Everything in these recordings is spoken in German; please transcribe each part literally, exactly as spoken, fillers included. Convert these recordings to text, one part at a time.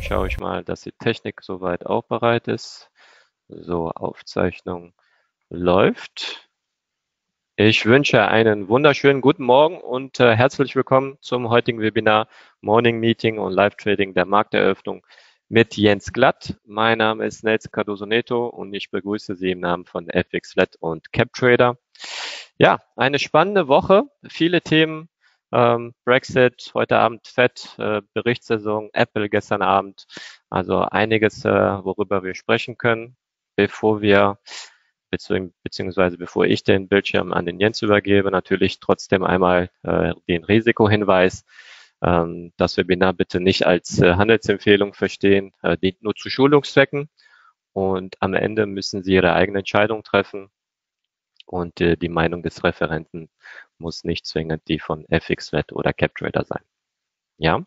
schaue ich mal, dass die Technik soweit auch bereit ist. So, Aufzeichnung läuft. Ich wünsche einen wunderschönen guten Morgen und äh, herzlich willkommen zum heutigen Webinar Morning Meeting und Live Trading der Markteröffnung mit Jens Glatt. Mein Name ist Nelson Cardoso Neto und ich begrüße Sie im Namen von F X Flat und CapTrader. Ja, eine spannende Woche, viele Themen. Ähm, Brexit, heute Abend Fed, äh, Berichtssaison, Apple gestern Abend. Also einiges, äh, worüber wir sprechen können, bevor wir, bezieh beziehungsweise bevor ich den Bildschirm an den Jens übergebe, natürlich trotzdem einmal äh, den Risikohinweis. Ähm, das Webinar bitte nicht als äh, Handelsempfehlung verstehen, äh, dient nur zu Schulungszwecken und am Ende müssen Sie Ihre eigene Entscheidung treffen. Und äh, die Meinung des Referenten muss nicht zwingend die von F X Flat oder CapTrader sein. Ja?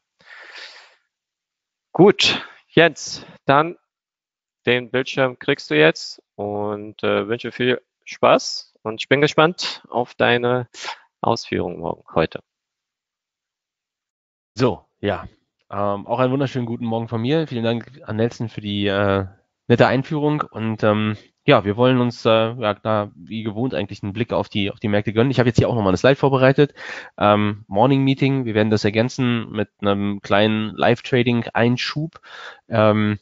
Gut, Jens, dann den Bildschirm kriegst du jetzt und äh, wünsche viel Spaß und ich bin gespannt auf deine Ausführungen morgen, heute. So, ja, ähm, auch einen wunderschönen guten Morgen von mir. Vielen Dank an Nelson für die äh, nette Einführung und ähm, ja, wir wollen uns äh, ja, da wie gewohnt eigentlich einen Blick auf die auf die Märkte gönnen. Ich habe jetzt hier auch nochmal eine Slide vorbereitet. Ähm, Morning Meeting, wir werden das ergänzen mit einem kleinen Live-Trading-Einschub. Ähm,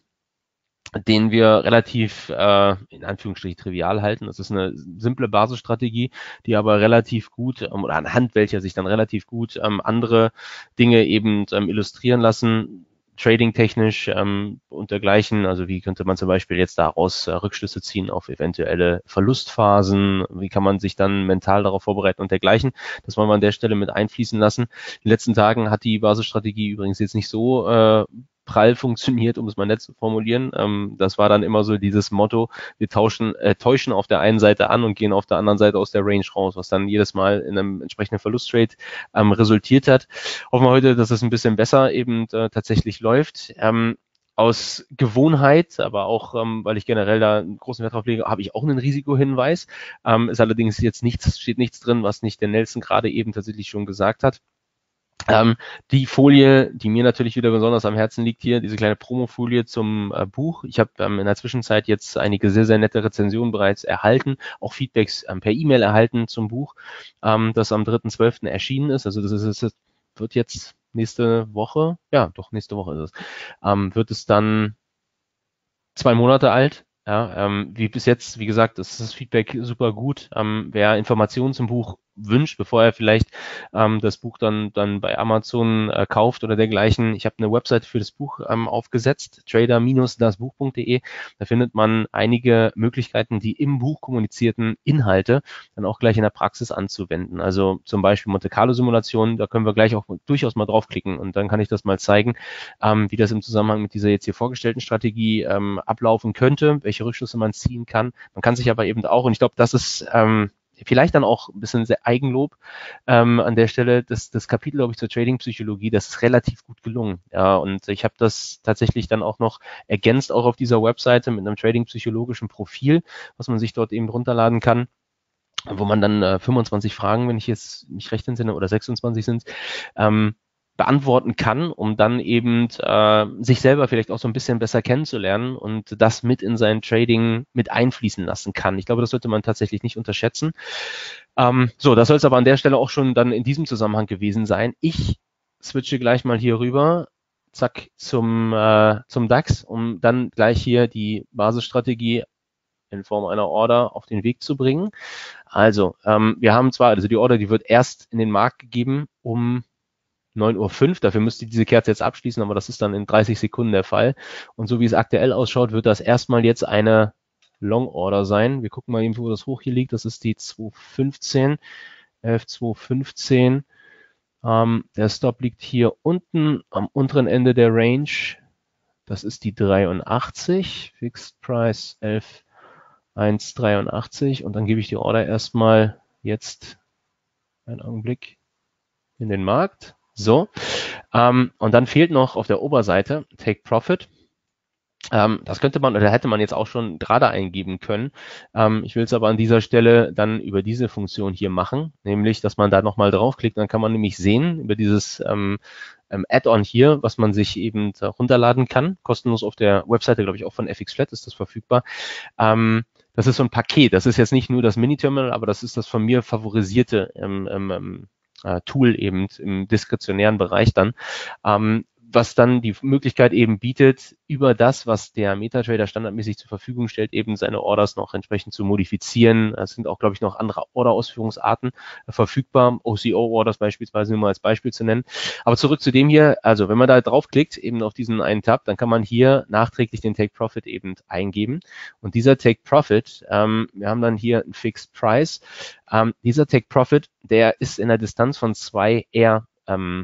den wir relativ äh, in Anführungsstrichen trivial halten. Das ist eine simple Basisstrategie, die aber relativ gut ähm, oder anhand welcher sich dann relativ gut ähm, andere Dinge eben ähm, illustrieren lassen, trading-technisch ähm, und dergleichen. Also wie könnte man zum Beispiel jetzt daraus äh, Rückschlüsse ziehen auf eventuelle Verlustphasen? Wie kann man sich dann mental darauf vorbereiten und dergleichen? Das wollen wir an der Stelle mit einfließen lassen. In den letzten Tagen hat die Basisstrategie übrigens jetzt nicht so äh, prall funktioniert, um es mal nett zu formulieren. Ähm, das war dann immer so dieses Motto, wir tauschen, äh, täuschen auf der einen Seite an und gehen auf der anderen Seite aus der Range raus, was dann jedes Mal in einem entsprechenden Verlusttrade ähm, resultiert hat. Hoffen wir heute, dass es ein bisschen besser eben äh, tatsächlich läuft. Ähm, aus Gewohnheit, aber auch, ähm, weil ich generell da einen großen Wert drauf lege, habe ich auch einen Risikohinweis. Ähm, ist allerdings jetzt nichts, steht nichts drin, was nicht der Nelson gerade eben tatsächlich schon gesagt hat. Ähm, die Folie, die mir natürlich wieder besonders am Herzen liegt hier, diese kleine Promofolie zum äh, Buch. Ich habe ähm, in der Zwischenzeit jetzt einige sehr, sehr nette Rezensionen bereits erhalten, auch Feedbacks ähm, per E-Mail erhalten zum Buch, ähm, das am dritten zwölften erschienen ist. Also das ist, das wird jetzt nächste Woche, ja doch, nächste Woche ist es, ähm, wird es dann zwei Monate alt. Ja, ähm, wie bis jetzt, wie gesagt, ist das Feedback super gut. Ähm, wer Informationen zum Buch wünscht, bevor er vielleicht ähm, das Buch dann dann bei Amazon äh, kauft oder dergleichen. Ich habe eine Website für das Buch ähm, aufgesetzt, trader Bindestrich das buch punkt de. Da findet man einige Möglichkeiten, die im Buch kommunizierten Inhalte dann auch gleich in der Praxis anzuwenden. Also zum Beispiel Monte Carlo Simulationen, da können wir gleich auch durchaus mal draufklicken und dann kann ich das mal zeigen, ähm, wie das im Zusammenhang mit dieser jetzt hier vorgestellten Strategie ähm, ablaufen könnte, welche Rückschlüsse man ziehen kann. Man kann sich aber eben auch, und ich glaube, das ist ähm, vielleicht dann auch ein bisschen sehr Eigenlob ähm, an der Stelle. Das, das Kapitel, glaube ich, zur Trading-Psychologie, das ist relativ gut gelungen. Ja, und ich habe das tatsächlich dann auch noch ergänzt, auch auf dieser Webseite mit einem Trading-psychologischen Profil, was man sich dort eben runterladen kann, wo man dann äh, fünfundzwanzig Fragen, wenn ich jetzt mich recht entsinne, oder sechsundzwanzig sind, ähm, beantworten kann, um dann eben äh, sich selber vielleicht auch so ein bisschen besser kennenzulernen und das mit in sein Trading mit einfließen lassen kann. Ich glaube, das sollte man tatsächlich nicht unterschätzen. Ähm, so, das soll es aber an der Stelle auch schon dann in diesem Zusammenhang gewesen sein. Ich switche gleich mal hier rüber, zack, zum, äh, zum DAX, um dann gleich hier die Basisstrategie in Form einer Order auf den Weg zu bringen. Also, ähm, wir haben zwar, also die Order, die wird erst in den Markt gegeben um neun Uhr fünf, dafür müsste diese Kerze jetzt abschließen, aber das ist dann in dreißig Sekunden der Fall. Und so wie es aktuell ausschaut, wird das erstmal jetzt eine Long Order sein. Wir gucken mal eben, wo das hoch hier liegt. Das ist die zwei fünfzehn, elf zwei fünfzehn. Ähm, der Stop liegt hier unten am unteren Ende der Range. Das ist die dreiundachtzig. Fixed Price elf eins dreiundachtzig. Und dann gebe ich die Order erstmal jetzt einen Augenblick in den Markt. So, ähm, und dann fehlt noch auf der Oberseite Take Profit. Ähm, das könnte man oder hätte man jetzt auch schon gerade eingeben können. Ähm, ich will es aber an dieser Stelle dann über diese Funktion hier machen, nämlich, dass man da nochmal draufklickt. Dann kann man nämlich sehen über dieses ähm, ähm, Add-on hier, was man sich eben äh, runterladen kann, kostenlos auf der Webseite, glaube ich, auch von F X Flat ist das verfügbar. Ähm, das ist so ein Paket, das ist jetzt nicht nur das Mini-Terminal, aber das ist das von mir favorisierte ähm, ähm, äh, Tool eben im diskretionären Bereich dann. Ähm, was dann die Möglichkeit eben bietet, über das, was der MetaTrader standardmäßig zur Verfügung stellt, eben seine Orders noch entsprechend zu modifizieren. Es sind auch, glaube ich, noch andere Order-Ausführungsarten äh, verfügbar, O C O-Orders beispielsweise, nur mal als Beispiel zu nennen. Aber zurück zu dem hier, also wenn man da draufklickt, eben auf diesen einen Tab, dann kann man hier nachträglich den Take Profit eben eingeben. Und dieser Take Profit, ähm, wir haben dann hier einen Fixed Price. Ähm, dieser Take Profit, der ist in der Distanz von zwei R ähm,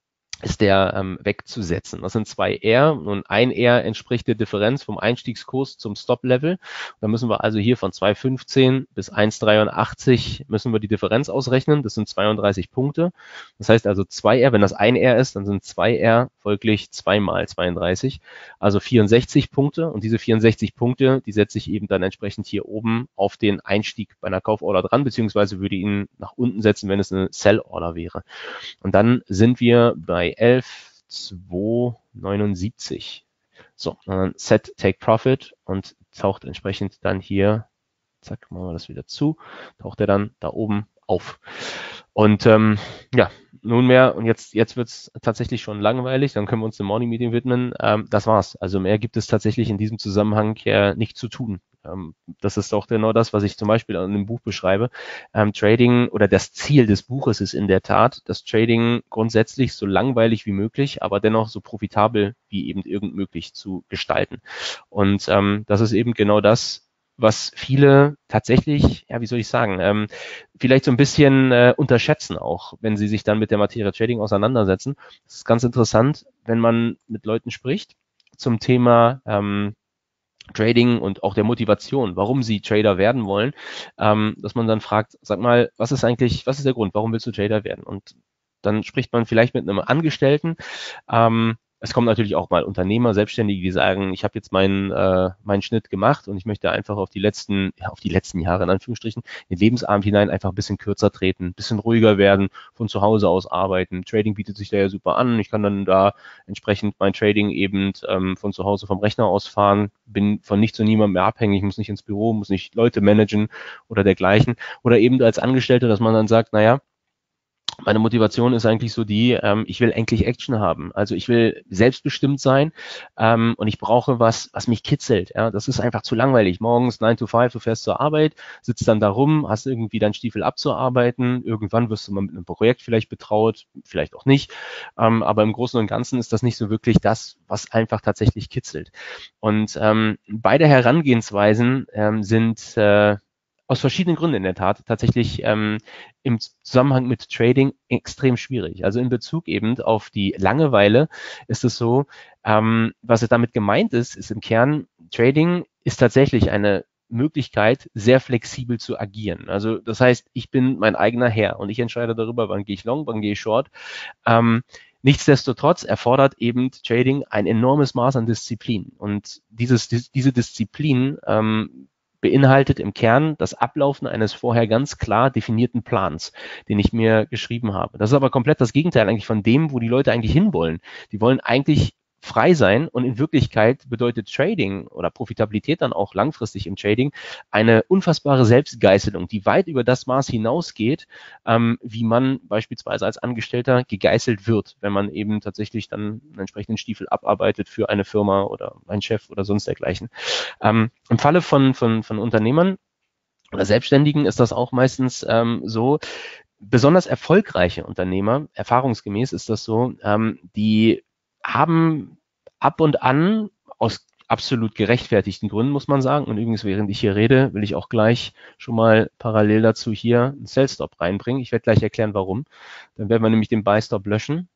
ist der ähm, wegzusetzen. Das sind zwei R und ein R entspricht der Differenz vom Einstiegskurs zum Stop-Level. Da müssen wir also hier von zwei Komma fünfzehn bis eins Komma dreiundachtzig müssen wir die Differenz ausrechnen. Das sind zweiunddreißig Punkte. Das heißt also zwei R, wenn das ein R ist, dann sind zwei R folglich zwei mal zweiunddreißig, also vierundsechzig Punkte. Und diese vierundsechzig Punkte, die setze ich eben dann entsprechend hier oben auf den Einstieg bei einer Kauforder dran, beziehungsweise würde ihn nach unten setzen, wenn es eine Sell-Order wäre. Und dann sind wir bei elf Komma zweihundertneunundsiebzig. So, dann Set Take Profit und taucht entsprechend dann hier, zack, machen wir das wieder zu, taucht er dann da oben auf. Und ähm, ja, nunmehr, und jetzt, jetzt wird es tatsächlich schon langweilig, dann können wir uns dem Morning Meeting widmen. Ähm, das war's. Also mehr gibt es tatsächlich in diesem Zusammenhang äh, nicht zu tun. Ähm, das ist auch genau das, was ich zum Beispiel in dem Buch beschreibe. Ähm, Trading oder das Ziel des Buches ist in der Tat, das Trading grundsätzlich so langweilig wie möglich, aber dennoch so profitabel wie eben irgend möglich zu gestalten. Und ähm, das ist eben genau das, was viele tatsächlich, ja, wie soll ich sagen, ähm, vielleicht so ein bisschen äh, unterschätzen auch, wenn sie sich dann mit der Materie Trading auseinandersetzen. Das ist ganz interessant, wenn man mit Leuten spricht zum Thema ähm, Trading und auch der Motivation, warum sie Trader werden wollen, ähm, dass man dann fragt, sag mal, was ist eigentlich, was ist der Grund, warum willst du Trader werden? Und dann spricht man vielleicht mit einem Angestellten, ähm, es kommen natürlich auch mal Unternehmer, Selbstständige, die sagen, ich habe jetzt meinen äh, meinen Schnitt gemacht und ich möchte einfach auf die letzten, ja, auf die letzten Jahre in Anführungsstrichen, in den Lebensabend hinein einfach ein bisschen kürzer treten, ein bisschen ruhiger werden, von zu Hause aus arbeiten. Trading bietet sich da ja super an. Ich kann dann da entsprechend mein Trading eben ähm, von zu Hause vom Rechner aus fahren, bin von nichts und niemandem mehr abhängig, muss nicht ins Büro, muss nicht Leute managen oder dergleichen. Oder eben als Angestellter, dass man dann sagt, naja, meine Motivation ist eigentlich so die, ähm, ich will endlich Action haben. Also ich will selbstbestimmt sein ähm, und ich brauche was, was mich kitzelt. Ja? Das ist einfach zu langweilig. Morgens nine to five, du fährst zur Arbeit, sitzt dann da rum, hast irgendwie deinen Stiefel abzuarbeiten. Irgendwann wirst du mal mit einem Projekt vielleicht betraut, vielleicht auch nicht. Ähm, aber im Großen und Ganzen ist das nicht so wirklich das, was einfach tatsächlich kitzelt. Und ähm, beide Herangehensweisen ähm, sind äh, aus verschiedenen Gründen in der Tat tatsächlich ähm, im Zusammenhang mit Trading extrem schwierig. Also in Bezug eben auf die Langeweile ist es so, ähm, was damit gemeint ist, ist im Kern, Trading ist tatsächlich eine Möglichkeit, sehr flexibel zu agieren. Also das heißt, ich bin mein eigener Herr und ich entscheide darüber, wann gehe ich long, wann gehe ich short. Ähm, Nichtsdestotrotz erfordert eben Trading ein enormes Maß an Disziplin. Und dieses, diese Disziplin ähm, beinhaltet im Kern das Ablaufen eines vorher ganz klar definierten Plans, den ich mir geschrieben habe. Das ist aber komplett das Gegenteil eigentlich von dem, wo die Leute eigentlich hinwollen. Die wollen eigentlich frei sein und in Wirklichkeit bedeutet Trading oder Profitabilität dann auch langfristig im Trading eine unfassbare Selbstgeißelung, die weit über das Maß hinausgeht, ähm, wie man beispielsweise als Angestellter gegeißelt wird, wenn man eben tatsächlich dann einen entsprechenden Stiefel abarbeitet für eine Firma oder einen Chef oder sonst dergleichen. Ähm, Im Falle von, von, von Unternehmern oder Selbstständigen ist das auch meistens ähm, so, besonders erfolgreiche Unternehmer, erfahrungsgemäß ist das so, ähm, die haben ab und an aus absolut gerechtfertigten Gründen, muss man sagen. Und übrigens, während ich hier rede, will ich auch gleich schon mal parallel dazu hier einen Sell-Stop reinbringen. Ich werde gleich erklären, warum. Dann werden wir nämlich den Buy-Stop löschen.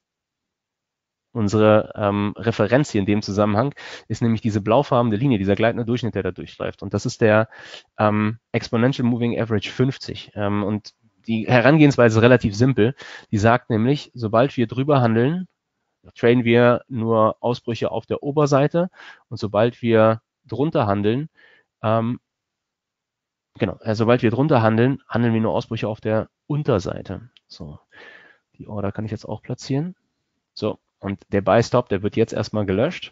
Unsere ähm, Referenz hier in dem Zusammenhang ist nämlich diese blaufarbene Linie, dieser gleitende Durchschnitt, der da durchläuft. Und das ist der ähm, Exponential Moving Average fünfzig. Ähm, und die Herangehensweise ist relativ simpel. Die sagt nämlich, sobald wir drüber handeln, traden wir nur Ausbrüche auf der Oberseite und sobald wir drunter handeln, ähm, genau, äh, sobald wir drunter handeln, handeln wir nur Ausbrüche auf der Unterseite. So, die Order kann ich jetzt auch platzieren. So, und der Buy-Stop, der wird jetzt erstmal gelöscht.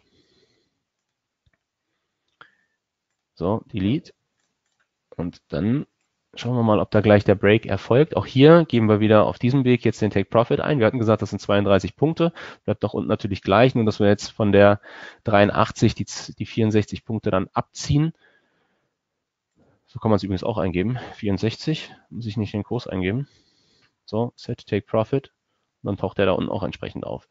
So, Delete. Und dann schauen wir mal, ob da gleich der Break erfolgt. Auch hier geben wir wieder auf diesem Weg jetzt den Take Profit ein. Wir hatten gesagt, das sind zweiunddreißig Punkte. Bleibt doch unten natürlich gleich, nur dass wir jetzt von der dreiundachtzig die, die vierundsechzig Punkte dann abziehen. So kann man es übrigens auch eingeben. vierundsechzig, muss ich nicht den Kurs eingeben. So, Set Take Profit. Und dann taucht der da unten auch entsprechend auf.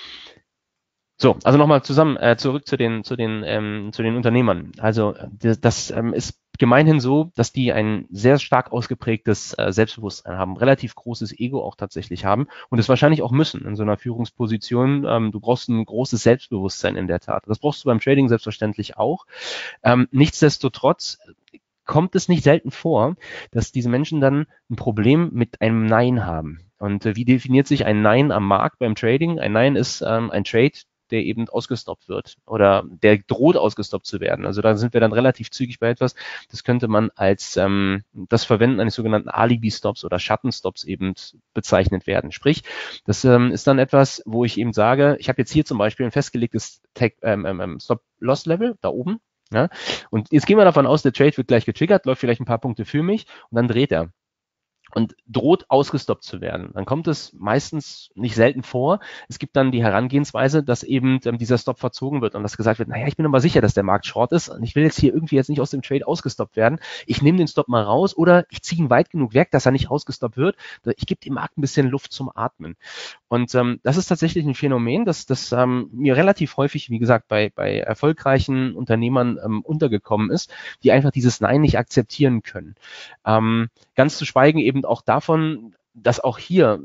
So, also nochmal zusammen, äh, zurück zu den, zu den, ähm, zu den Unternehmern. Also das, das ähm, ist gemeinhin so, dass die ein sehr stark ausgeprägtes äh, Selbstbewusstsein haben, relativ großes Ego auch tatsächlich haben und es wahrscheinlich auch müssen in so einer Führungsposition. Ähm, du brauchst ein großes Selbstbewusstsein in der Tat. Das brauchst du beim Trading selbstverständlich auch. Ähm, nichtsdestotrotz kommt es nicht selten vor, dass diese Menschen dann ein Problem mit einem Nein haben. Und äh, wie definiert sich ein Nein am Markt beim Trading? Ein Nein ist ähm, ein Trade, der eben ausgestoppt wird oder der droht ausgestoppt zu werden. Also da sind wir dann relativ zügig bei etwas. Das könnte man als ähm, das Verwenden eines sogenannten Alibi-Stops oder Schattenstops eben bezeichnet werden. Sprich, das ähm, ist dann etwas, wo ich eben sage, ich habe jetzt hier zum Beispiel ein festgelegtes ähm, ähm, Stop-Loss-Level da oben. Ja? Und jetzt gehen wir davon aus, der Trade wird gleich getriggert, läuft vielleicht ein paar Punkte für mich und dann dreht er und droht ausgestoppt zu werden. Dann kommt es meistens nicht selten vor. Es gibt dann die Herangehensweise, dass eben ähm, dieser Stop verzogen wird und dass gesagt wird, naja, ich bin aber sicher, dass der Markt short ist und ich will jetzt hier irgendwie jetzt nicht aus dem Trade ausgestoppt werden. Ich nehme den Stop mal raus oder ich ziehe ihn weit genug weg, dass er nicht ausgestoppt wird. Ich gebe dem Markt ein bisschen Luft zum Atmen. Und ähm, das ist tatsächlich ein Phänomen, das, das ähm, mir relativ häufig, wie gesagt, bei, bei erfolgreichen Unternehmern ähm, untergekommen ist, die einfach dieses Nein nicht akzeptieren können. Ähm, ganz zu schweigen eben auch davon, dass auch hier,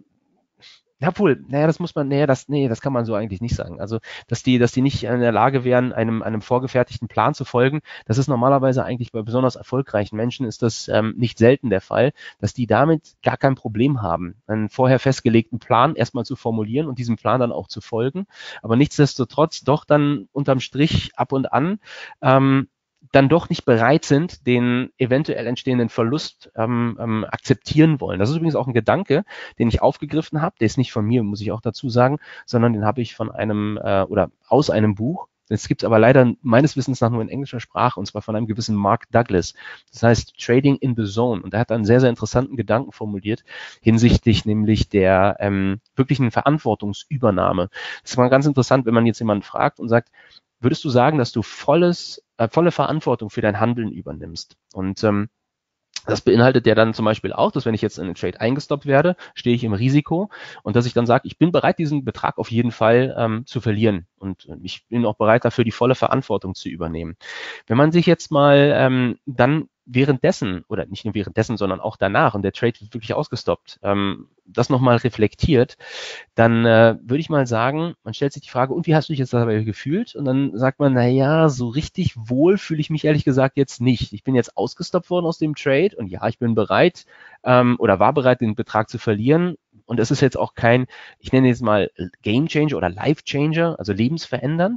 ja wohl, naja, das muss man, naja, das, nee, das kann man so eigentlich nicht sagen. Also, dass die, dass die nicht in der Lage wären, einem, einem vorgefertigten Plan zu folgen, das ist normalerweise eigentlich bei besonders erfolgreichen Menschen ist das ähm, nicht selten der Fall, dass die damit gar kein Problem haben, einen vorher festgelegten Plan erstmal zu formulieren und diesem Plan dann auch zu folgen, aber nichtsdestotrotz doch dann unterm Strich ab und an ähm, dann doch nicht bereit sind, den eventuell entstehenden Verlust ähm, ähm, akzeptieren wollen. Das ist übrigens auch ein Gedanke, den ich aufgegriffen habe. Der ist nicht von mir, muss ich auch dazu sagen, sondern den habe ich von einem äh, oder aus einem Buch. Das gibt es aber leider meines Wissens nach nur in englischer Sprache, und zwar von einem gewissen Mark Douglas. Das heißt Trading in the Zone. Und er hat einen sehr, sehr interessanten Gedanken formuliert hinsichtlich nämlich der ähm, wirklichen Verantwortungsübernahme. Das ist mal ganz interessant, wenn man jetzt jemanden fragt und sagt, würdest du sagen, dass du volles, äh, volle Verantwortung für dein Handeln übernimmst? Und ähm, das beinhaltet ja dann zum Beispiel auch, dass wenn ich jetzt in einen Trade eingestoppt werde, stehe ich im Risiko und dass ich dann sage, ich bin bereit, diesen Betrag auf jeden Fall ähm, zu verlieren und ich bin auch bereit dafür, die volle Verantwortung zu übernehmen. Wenn man sich jetzt mal ähm, dann währenddessen, oder nicht nur währenddessen, sondern auch danach, und der Trade wird wirklich ausgestoppt, ähm, das nochmal reflektiert, dann äh, würde ich mal sagen, man stellt sich die Frage, und wie hast du dich jetzt dabei gefühlt? Und dann sagt man, naja, so richtig wohl fühle ich mich ehrlich gesagt jetzt nicht. Ich bin jetzt ausgestoppt worden aus dem Trade und ja, ich bin bereit ähm, oder war bereit, den Betrag zu verlieren. Und es ist jetzt auch kein, ich nenne jetzt mal Game Changer oder Life Changer, also lebensverändernd.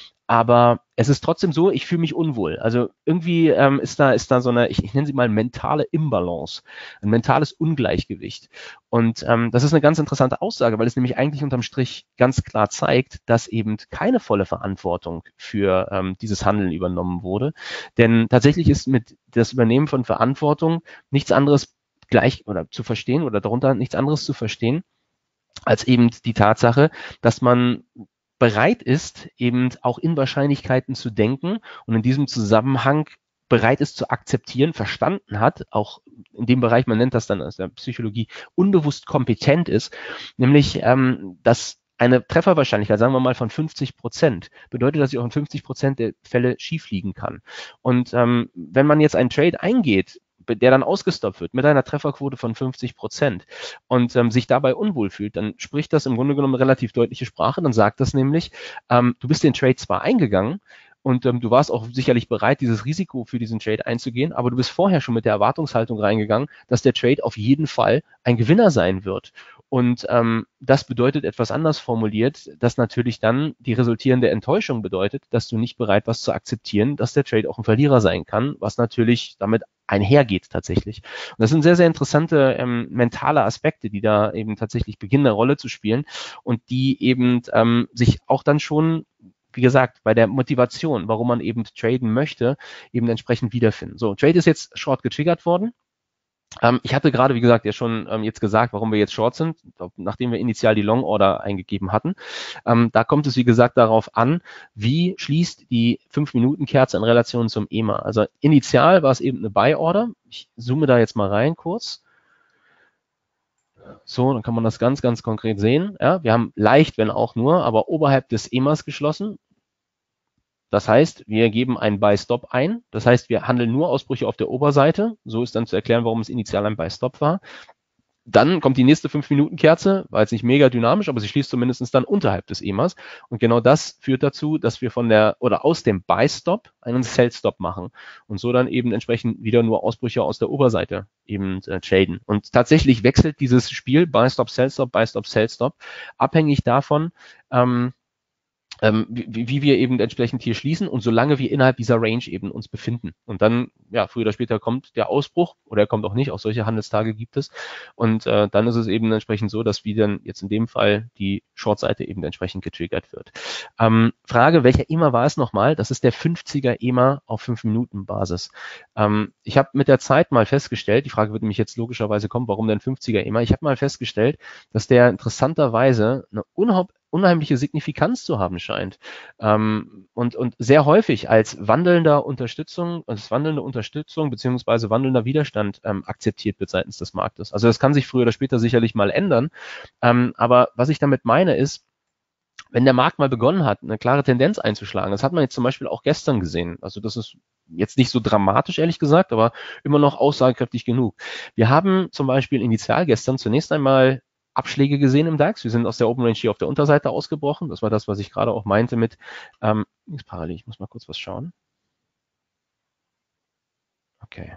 Aber es ist trotzdem so, ich fühle mich unwohl. Also irgendwie ähm, ist da ist da so eine, ich, ich nenne sie mal mentale Imbalance, ein mentales Ungleichgewicht. Und ähm, das ist eine ganz interessante Aussage, weil es nämlich eigentlich unterm Strich ganz klar zeigt, dass eben keine volle Verantwortung für ähm, dieses Handeln übernommen wurde. Denn tatsächlich ist mit das Übernehmen von Verantwortung nichts anderes gleich oder zu verstehen oder darunter nichts anderes zu verstehen, als eben die Tatsache, dass man bereit ist, eben auch in Wahrscheinlichkeiten zu denken und in diesem Zusammenhang bereit ist zu akzeptieren, verstanden hat, auch in dem Bereich, man nennt das dann aus der Psychologie, unbewusst kompetent ist, nämlich, ähm, dass eine Trefferwahrscheinlichkeit, sagen wir mal von fünfzig Prozent, bedeutet, dass ich auch in fünfzig Prozent der Fälle schief liegen kann. Und ähm, wenn man jetzt einen Trade eingeht, der dann ausgestoppt wird mit einer Trefferquote von fünfzig Prozent und ähm, sich dabei unwohl fühlt, dann spricht das im Grunde genommen relativ deutliche Sprache. Dann sagt das nämlich, ähm, du bist den Trade zwar eingegangen und ähm, du warst auch sicherlich bereit, dieses Risiko für diesen Trade einzugehen, aber du bist vorher schon mit der Erwartungshaltung reingegangen, dass der Trade auf jeden Fall ein Gewinner sein wird. Und ähm, das bedeutet etwas anders formuliert, dass natürlich dann die resultierende Enttäuschung bedeutet, dass du nicht bereit warst zu akzeptieren, dass der Trade auch ein Verlierer sein kann, was natürlich damit einhergeht tatsächlich. Und das sind sehr, sehr interessante ähm, mentale Aspekte, die da eben tatsächlich beginnen, eine Rolle zu spielen und die eben ähm, sich auch dann schon, wie gesagt, bei der Motivation, warum man eben traden möchte, eben entsprechend wiederfinden. So, Trade ist jetzt short getriggert worden. Ähm, ich hatte gerade, wie gesagt, ja schon ähm, jetzt gesagt, warum wir jetzt short sind, nachdem wir initial die Long Order eingegeben hatten. Ähm, da kommt es, wie gesagt, darauf an, wie schließt die fünf Minuten Kerze in Relation zum E M A. Also initial war es eben eine Buy Order. Ich zoome da jetzt mal rein kurz. So, dann kann man das ganz, ganz konkret sehen. Ja, wir haben leicht, wenn auch nur, aber oberhalb des E M As geschlossen. Das heißt, wir geben einen Buy-Stop ein. Das heißt, wir handeln nur Ausbrüche auf der Oberseite. So ist dann zu erklären, warum es initial ein Buy-Stop war. Dann kommt die nächste fünf Minuten Kerze, war jetzt nicht mega dynamisch, aber sie schließt zumindest dann unterhalb des E M As. Und genau das führt dazu, dass wir von der oder aus dem Buy-Stop einen Sell-Stop machen und so dann eben entsprechend wieder nur Ausbrüche aus der Oberseite eben äh, traden. Und tatsächlich wechselt dieses Spiel Buy-Stop, Sell-Stop, Buy-Stop, Sell-Stop abhängig davon, ähm, Ähm, wie, wie wir eben entsprechend hier schließen und solange wir innerhalb dieser Range eben uns befinden. Und dann, ja, früher oder später kommt der Ausbruch oder er kommt auch nicht, auch solche Handelstage gibt es. Und äh, dann ist es eben entsprechend so, dass wie dann jetzt in dem Fall die Shortseite eben entsprechend getriggert wird. Ähm, Frage, welcher E M A war es nochmal? Das ist der fünfziger E M A auf fünf Minuten Basis. Ähm, ich habe mit der Zeit mal festgestellt, die Frage würde mich jetzt logischerweise kommen, warum denn fünfziger E M A? Ich habe mal festgestellt, dass der interessanterweise eine unhaupt unheimliche Signifikanz zu haben scheint ähm, und, und sehr häufig als wandelnder Unterstützung, als wandelnde Unterstützung beziehungsweise wandelnder Widerstand ähm, akzeptiert wird seitens des Marktes. Also das kann sich früher oder später sicherlich mal ändern, ähm, aber was ich damit meine ist, wenn der Markt mal begonnen hat, eine klare Tendenz einzuschlagen, das hat man jetzt zum Beispiel auch gestern gesehen, also das ist jetzt nicht so dramatisch, ehrlich gesagt, aber immer noch aussagekräftig genug. Wir haben zum Beispiel initial gestern zunächst einmal Abschläge gesehen im DAX. Wir sind aus der Open Range hier auf der Unterseite ausgebrochen. Das war das, was ich gerade auch meinte mit, ähm, ist parallel, ich muss mal kurz was schauen. Okay.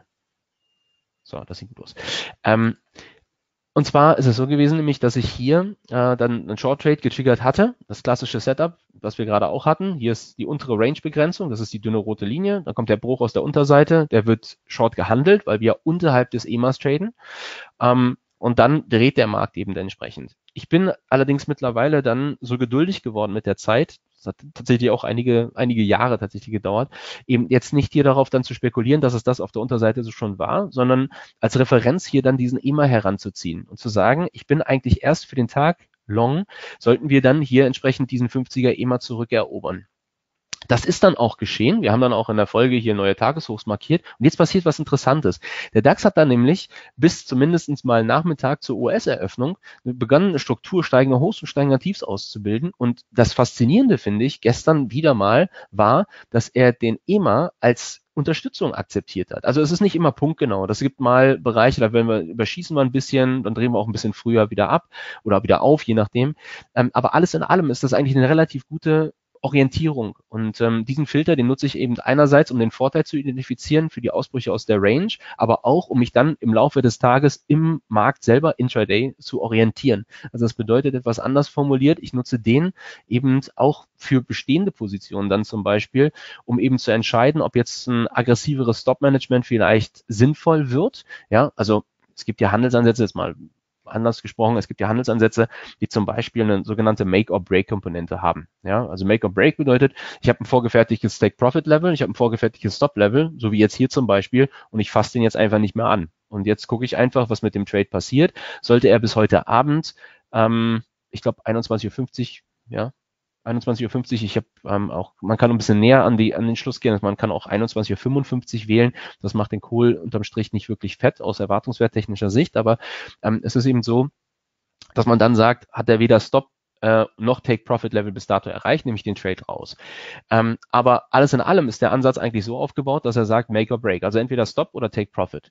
So, das sieht gut aus. Ähm, und zwar ist es so gewesen, nämlich, dass ich hier äh, dann einen Short Trade getriggert hatte. Das klassische Setup, was wir gerade auch hatten. Hier ist die untere Range-Begrenzung. Das ist die dünne rote Linie. Dann kommt der Bruch aus der Unterseite. Der wird Short gehandelt, weil wir unterhalb des E M As traden. Ähm, Und dann dreht der Markt eben entsprechend. Ich bin allerdings mittlerweile dann so geduldig geworden mit der Zeit. Das hat tatsächlich auch einige, einige Jahre tatsächlich gedauert. Eben jetzt nicht hier darauf dann zu spekulieren, dass es das auf der Unterseite so schon war, sondern als Referenz hier dann diesen E M A heranzuziehen und zu sagen, ich bin eigentlich erst für den Tag long, sollten wir dann hier entsprechend diesen fünfziger E M A zurückerobern. Das ist dann auch geschehen. Wir haben dann auch in der Folge hier neue Tageshochs markiert. Und jetzt passiert was Interessantes. Der DAX hat dann nämlich bis zumindest mal Nachmittag zur U S-Eröffnung begonnen, eine Struktur steigender Hochs und steigender Tiefs auszubilden. Und das Faszinierende, finde ich, gestern wieder mal war, dass er den E M A als Unterstützung akzeptiert hat. Also es ist nicht immer punktgenau. Das gibt mal Bereiche, da werden wir, überschießen wir ein bisschen, dann drehen wir auch ein bisschen früher wieder ab oder wieder auf, je nachdem. Aber alles in allem ist das eigentlich eine relativ gute Orientierung. Und ähm, diesen Filter, den nutze ich eben einerseits, um den Vorteil zu identifizieren für die Ausbrüche aus der Range, aber auch, um mich dann im Laufe des Tages im Markt selber intraday zu orientieren. Also das bedeutet etwas anders formuliert, ich nutze den eben auch für bestehende Positionen dann zum Beispiel, um eben zu entscheiden, ob jetzt ein aggressiveres Stop-Management vielleicht sinnvoll wird. Ja, also es gibt ja Handelsansätze, jetzt mal anders gesprochen, es gibt ja Handelsansätze, die zum Beispiel eine sogenannte Make-or-Break-Komponente haben. Ja, also Make-or-Break bedeutet, ich habe ein vorgefertigtes Take-Profit-Level, ich habe ein vorgefertigtes Stop-Level, so wie jetzt hier zum Beispiel, und ich fasse den jetzt einfach nicht mehr an. Und jetzt gucke ich einfach, was mit dem Trade passiert. Sollte er bis heute Abend, ähm, ich glaube einundzwanzig Uhr fünfzig, ja, einundzwanzig Uhr fünfzig, ich habe ähm, auch, man kann ein bisschen näher an, die, an den Schluss gehen, man kann auch einundzwanzig Uhr fünfundfünfzig wählen, das macht den Kohl unterm Strich nicht wirklich fett aus erwartungswerttechnischer Sicht, aber ähm, es ist eben so, dass man dann sagt, hat er weder Stop äh, noch Take-Profit-Level bis dato erreicht, nämlich den Trade raus. Ähm, aber alles in allem ist der Ansatz eigentlich so aufgebaut, dass er sagt Make or Break, also entweder Stop oder Take-Profit.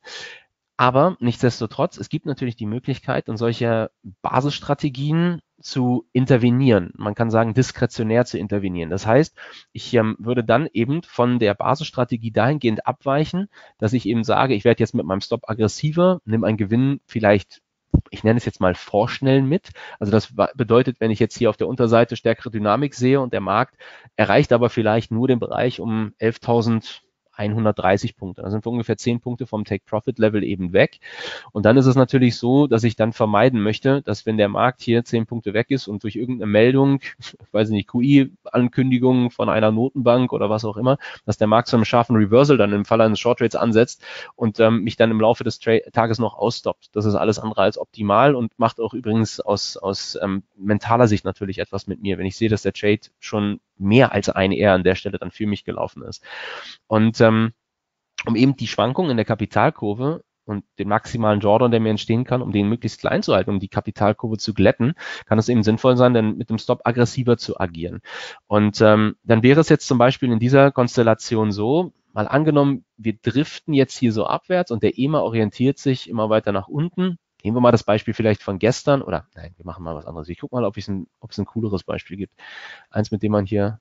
Aber nichtsdestotrotz, es gibt natürlich die Möglichkeit, in solche Basisstrategien zu intervenieren. Man kann sagen, diskretionär zu intervenieren. Das heißt, ich ähm, würde dann eben von der Basisstrategie dahingehend abweichen, dass ich eben sage, ich werde jetzt mit meinem Stop aggressiver, nehme einen Gewinn vielleicht, ich nenne es jetzt mal vorschnell mit. Also das bedeutet, wenn ich jetzt hier auf der Unterseite stärkere Dynamik sehe und der Markt erreicht aber vielleicht nur den Bereich um elftausend hundertdreißig Punkte. Da sind wir ungefähr zehn Punkte vom Take-Profit-Level eben weg. Und dann ist es natürlich so, dass ich dann vermeiden möchte, dass wenn der Markt hier zehn Punkte weg ist und durch irgendeine Meldung, ich weiß nicht, Q I-Ankündigung von einer Notenbank oder was auch immer, dass der Markt zu einem scharfen Reversal dann im Fall eines Short Trades ansetzt und ähm, mich dann im Laufe des Tra Tages noch ausstoppt. Das ist alles andere als optimal und macht auch übrigens aus, aus ähm, mentaler Sicht natürlich etwas mit mir, wenn ich sehe, dass der Trade schon mehr als ein eher an der Stelle dann für mich gelaufen ist. Und ähm, um eben die Schwankungen in der Kapitalkurve und den maximalen Drawdown, der mir entstehen kann, um den möglichst klein zu halten, um die Kapitalkurve zu glätten, kann es eben sinnvoll sein, dann mit dem Stop aggressiver zu agieren. Und ähm, dann wäre es jetzt zum Beispiel in dieser Konstellation so, mal angenommen, wir driften jetzt hier so abwärts und der E M A orientiert sich immer weiter nach unten. Nehmen wir mal das Beispiel vielleicht von gestern oder nein, wir machen mal was anderes. Ich gucke mal, ob es ein, ob es ein cooleres Beispiel gibt. Eins, mit dem man hier,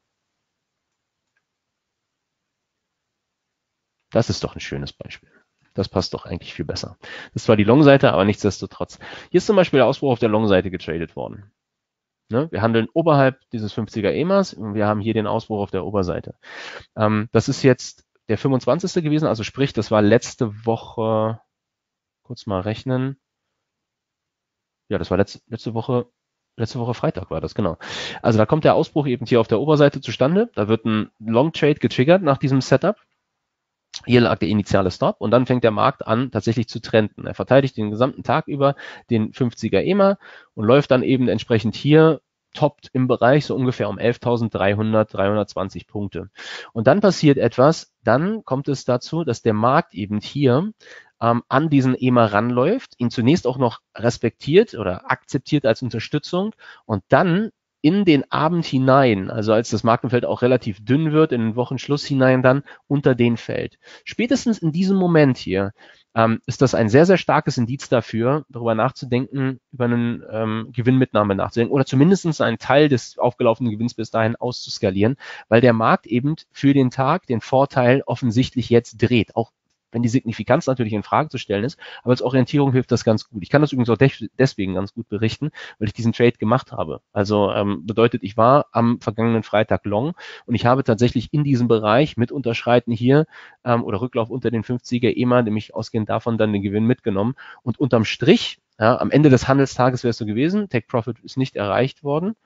das ist doch ein schönes Beispiel. Das passt doch eigentlich viel besser. Das ist zwar die Long-Seite, aber nichtsdestotrotz. Hier ist zum Beispiel der Ausbruch auf der Long-Seite getradet worden. Ne? Wir handeln oberhalb dieses fünfziger E M As und wir haben hier den Ausbruch auf der Oberseite. Ähm, das ist jetzt der fünfundzwanzigste gewesen, also sprich, das war letzte Woche, kurz mal rechnen. Ja, das war letzte, letzte Woche, letzte Woche Freitag war das, genau. Also da kommt der Ausbruch eben hier auf der Oberseite zustande. Da wird ein Long Trade getriggert nach diesem Setup. Hier lag der initiale Stop und dann fängt der Markt an, tatsächlich zu trenden. Er verteidigt den gesamten Tag über den fünfziger E M A und läuft dann eben entsprechend hier, toppt im Bereich so ungefähr um elftausenddreihundert, dreihundertzwanzig Punkte. Und dann passiert etwas, dann kommt es dazu, dass der Markt eben hier ähm, an diesen E M A ranläuft, ihn zunächst auch noch respektiert oder akzeptiert als Unterstützung und dann in den Abend hinein, also als das Marktumfeld auch relativ dünn wird, in den Wochenschluss hinein dann unter den fällt. Spätestens in diesem Moment hier ähm, ist das ein sehr, sehr starkes Indiz dafür, darüber nachzudenken, über einen ähm, Gewinnmitnahme nachzudenken oder zumindest einen Teil des aufgelaufenen Gewinns bis dahin auszuskalieren, weil der Markt eben für den Tag den Vorteil offensichtlich jetzt dreht, auch wenn die Signifikanz natürlich in Frage zu stellen ist, aber als Orientierung hilft das ganz gut. Ich kann das übrigens auch de deswegen ganz gut berichten, weil ich diesen Trade gemacht habe. Also ähm, bedeutet, ich war am vergangenen Freitag long und ich habe tatsächlich in diesem Bereich mit Unterschreiten hier ähm, oder Rücklauf unter den fünfziger E M A, nämlich ausgehend davon dann den Gewinn mitgenommen und unterm Strich, ja, am Ende des Handelstages wäre es so gewesen, Take Profit ist nicht erreicht worden.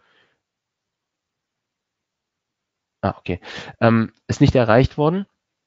Ah, okay. Ähm, ist nicht erreicht worden.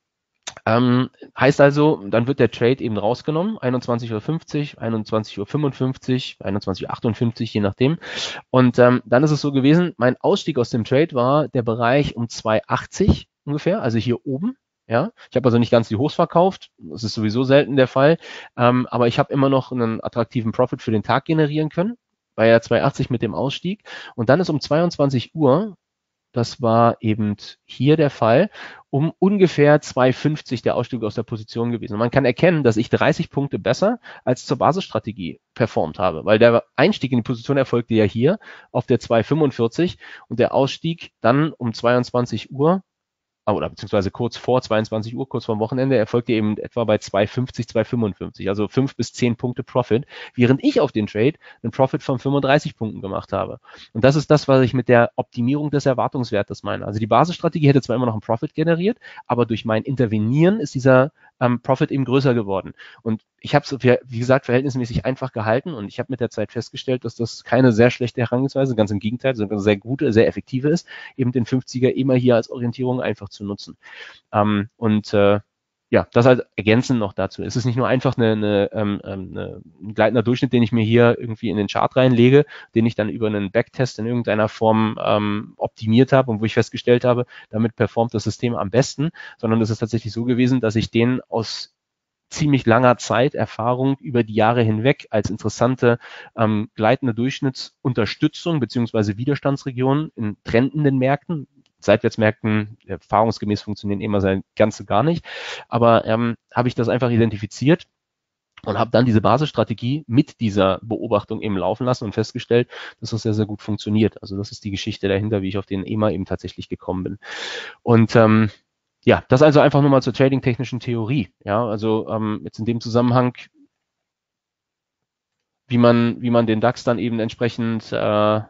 Ähm, heißt also, dann wird der Trade eben rausgenommen, einundzwanzig Uhr fünfzig, einundzwanzig Uhr fünfundfünfzig, einundzwanzig Uhr achtundfünfzig, je nachdem. Und ähm, dann ist es so gewesen, mein Ausstieg aus dem Trade war der Bereich um zwei Uhr achtzig ungefähr, also hier oben. Ja, ich habe also nicht ganz die Hochs verkauft, das ist sowieso selten der Fall, ähm, aber ich habe immer noch einen attraktiven Profit für den Tag generieren können, bei der zwei Uhr achtzig mit dem Ausstieg. Und dann ist um zweiundzwanzig Uhr, das war eben hier der Fall, um ungefähr zwei Uhr fünfzig der Ausstieg aus der Position gewesen. Und man kann erkennen, dass ich dreißig Punkte besser als zur Basisstrategie performt habe, weil der Einstieg in die Position erfolgte ja hier auf der zwei Uhr fünfundvierzig und der Ausstieg dann um zweiundzwanzig Uhr oder beziehungsweise kurz vor zweiundzwanzig Uhr, kurz vor dem Wochenende, erfolgte eben etwa bei zwei Uhr fünfzig, zwei Uhr fünfundfünfzig, also fünf bis zehn Punkte Profit, während ich auf den Trade einen Profit von fünfunddreißig Punkten gemacht habe. Und das ist das, was ich mit der Optimierung des Erwartungswertes meine. Also die Basisstrategie hätte zwar immer noch einen Profit generiert, aber durch mein Intervenieren ist dieser ähm, Profit eben größer geworden. Und ich habe es, wie gesagt, verhältnismäßig einfach gehalten und ich habe mit der Zeit festgestellt, dass das keine sehr schlechte Herangehensweise, ganz im Gegenteil, sondern eine sehr gute, sehr effektive ist, eben den fünfziger immer hier als Orientierung einfach zu nutzen. Ähm, und äh, ja, das halt ergänzend noch dazu. Es ist nicht nur einfach eine, eine, ähm, eine, ein gleitender Durchschnitt, den ich mir hier irgendwie in den Chart reinlege, den ich dann über einen Backtest in irgendeiner Form ähm, optimiert habe und wo ich festgestellt habe, damit performt das System am besten, sondern es ist tatsächlich so gewesen, dass ich den aus ziemlich langer Zeit Erfahrung über die Jahre hinweg als interessante ähm, gleitende Durchschnittsunterstützung beziehungsweise Widerstandsregion in trendenden Märkten, Seitwärtsmärkten erfahrungsgemäß funktionieren immer sein Ganze gar nicht, aber ähm, habe ich das einfach identifiziert und habe dann diese Basisstrategie mit dieser Beobachtung eben laufen lassen und festgestellt, dass das sehr, sehr gut funktioniert. Also das ist die Geschichte dahinter, wie ich auf den E M A eben tatsächlich gekommen bin. Und ähm, ja, das also einfach nur mal zur trading-technischen Theorie. Ja, also ähm, jetzt in dem Zusammenhang, wie man, wie man den DAX dann eben entsprechend äh,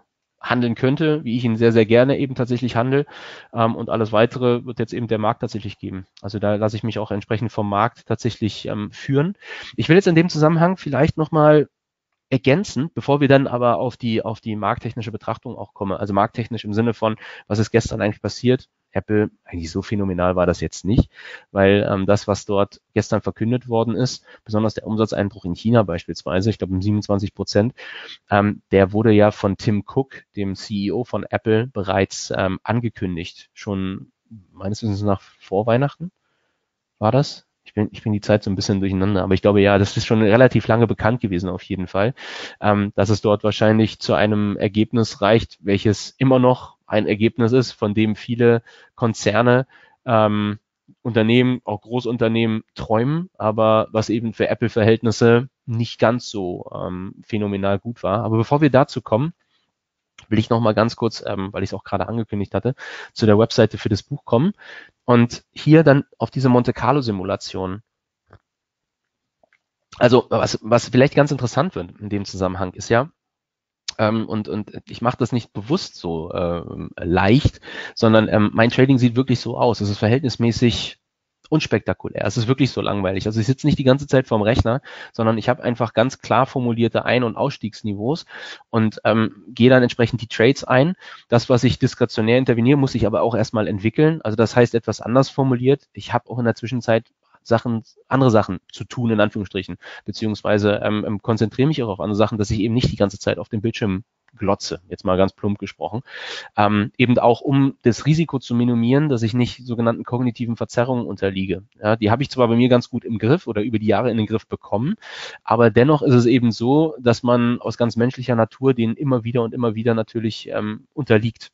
handeln könnte, wie ich ihn sehr, sehr gerne eben tatsächlich handle. Ähm, und alles Weitere wird jetzt eben der Markt tatsächlich geben. Also da lasse ich mich auch entsprechend vom Markt tatsächlich ähm, führen. Ich will jetzt in dem Zusammenhang vielleicht nochmal ergänzen, bevor wir dann aber auf die, auf die markttechnische Betrachtung auch kommen. Also markttechnisch im Sinne von, was ist gestern eigentlich passiert? Apple, eigentlich so phänomenal war das jetzt nicht, weil ähm, das, was dort gestern verkündet worden ist, besonders der Umsatzeinbruch in China beispielsweise, ich glaube um siebenundzwanzig Prozent, ähm, der wurde ja von Tim Cook, dem C E O von Apple, bereits ähm, angekündigt, schon meines Wissens nach vor Weihnachten war das. Ich bin, ich bin die Zeit so ein bisschen durcheinander, aber ich glaube, ja, das ist schon relativ lange bekannt gewesen auf jeden Fall, ähm, dass es dort wahrscheinlich zu einem Ergebnis reicht, welches immer noch ein Ergebnis ist, von dem viele Konzerne, ähm, Unternehmen, auch Großunternehmen träumen, aber was eben für Apple-Verhältnisse nicht ganz so ähm, phänomenal gut war. Aber bevor wir dazu kommen, will ich noch mal ganz kurz, ähm, weil ich es auch gerade angekündigt hatte, zu der Webseite für das Buch kommen und hier dann auf diese Monte Carlo Simulation. Also was, was vielleicht ganz interessant wird in dem Zusammenhang ist ja, ähm, und, und ich mache das nicht bewusst so ähm, leicht, sondern ähm, mein Trading sieht wirklich so aus. Es ist verhältnismäßig unspektakulär. Es ist wirklich so langweilig. Also ich sitze nicht die ganze Zeit vorm Rechner, sondern ich habe einfach ganz klar formulierte Ein- und Ausstiegsniveaus und ähm, gehe dann entsprechend die Trades ein. Das, was ich diskretionär interveniere, muss ich aber auch erstmal entwickeln. Also das heißt etwas anders formuliert. Ich habe auch in der Zwischenzeit Sachen, andere Sachen zu tun, in Anführungsstrichen, beziehungsweise ähm, konzentriere mich auch auf andere Sachen, dass ich eben nicht die ganze Zeit auf dem Bildschirm glotze, jetzt mal ganz plump gesprochen, ähm, eben auch um das Risiko zu minimieren, dass ich nicht sogenannten kognitiven Verzerrungen unterliege. Ja, die habe ich zwar bei mir ganz gut im Griff oder über die Jahre in den Griff bekommen, aber dennoch ist es eben so, dass man aus ganz menschlicher Natur denen immer wieder und immer wieder natürlich ähm, unterliegt.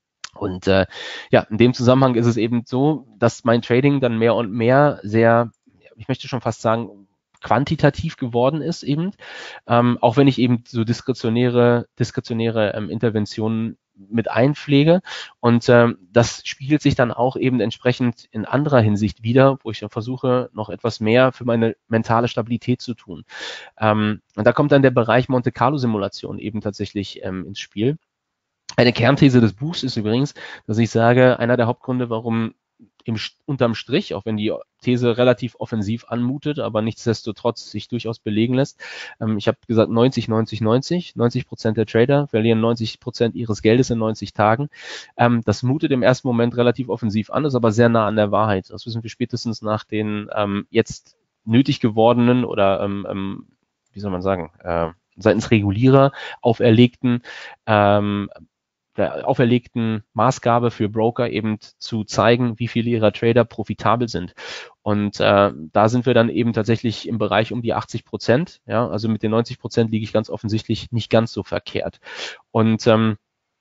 Und äh, ja, in dem Zusammenhang ist es eben so, dass mein Trading dann mehr und mehr sehr, ich möchte schon fast sagen, quantitativ geworden ist eben, ähm, auch wenn ich eben so diskretionäre, diskretionäre ähm, Interventionen mit einpflege. Und ähm, das spiegelt sich dann auch eben entsprechend in anderer Hinsicht wieder, wo ich dann versuche, noch etwas mehr für meine mentale Stabilität zu tun. Ähm, und da kommt dann der Bereich Monte Carlo Simulation eben tatsächlich ähm, ins Spiel. Eine Kernthese des Buchs ist übrigens, dass ich sage, einer der Hauptgründe, warum im, unterm Strich, auch wenn die These relativ offensiv anmutet, aber nichtsdestotrotz sich durchaus belegen lässt. Ähm, ich habe gesagt neunzig, neunzig, neunzig. neunzig Prozent der Trader verlieren neunzig Prozent ihres Geldes in neunzig Tagen. Ähm, das mutet im ersten Moment relativ offensiv an, ist aber sehr nah an der Wahrheit. Das wissen wir spätestens nach den ähm, jetzt nötig gewordenen oder, ähm, ähm, wie soll man sagen, äh, seitens Regulierer auferlegten ähm, der auferlegten Maßgabe für Broker eben zu zeigen, wie viele ihrer Trader profitabel sind. Und äh, da sind wir dann eben tatsächlich im Bereich um die achtzig Prozent. Ja, also mit den neunzig Prozent liege ich ganz offensichtlich nicht ganz so verkehrt. Und ähm,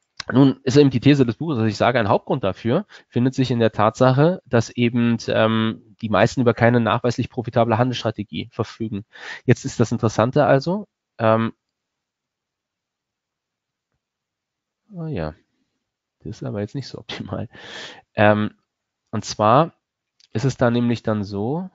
nun ist eben die These des Buches, dass ich sage, ein Hauptgrund dafür findet sich in der Tatsache, dass eben ähm, die meisten über keine nachweislich profitable Handelsstrategie verfügen. Jetzt ist das Interessante also, ähm, oh ja, das ist aber jetzt nicht so optimal. Ähm, und zwar ist es da nämlich dann so,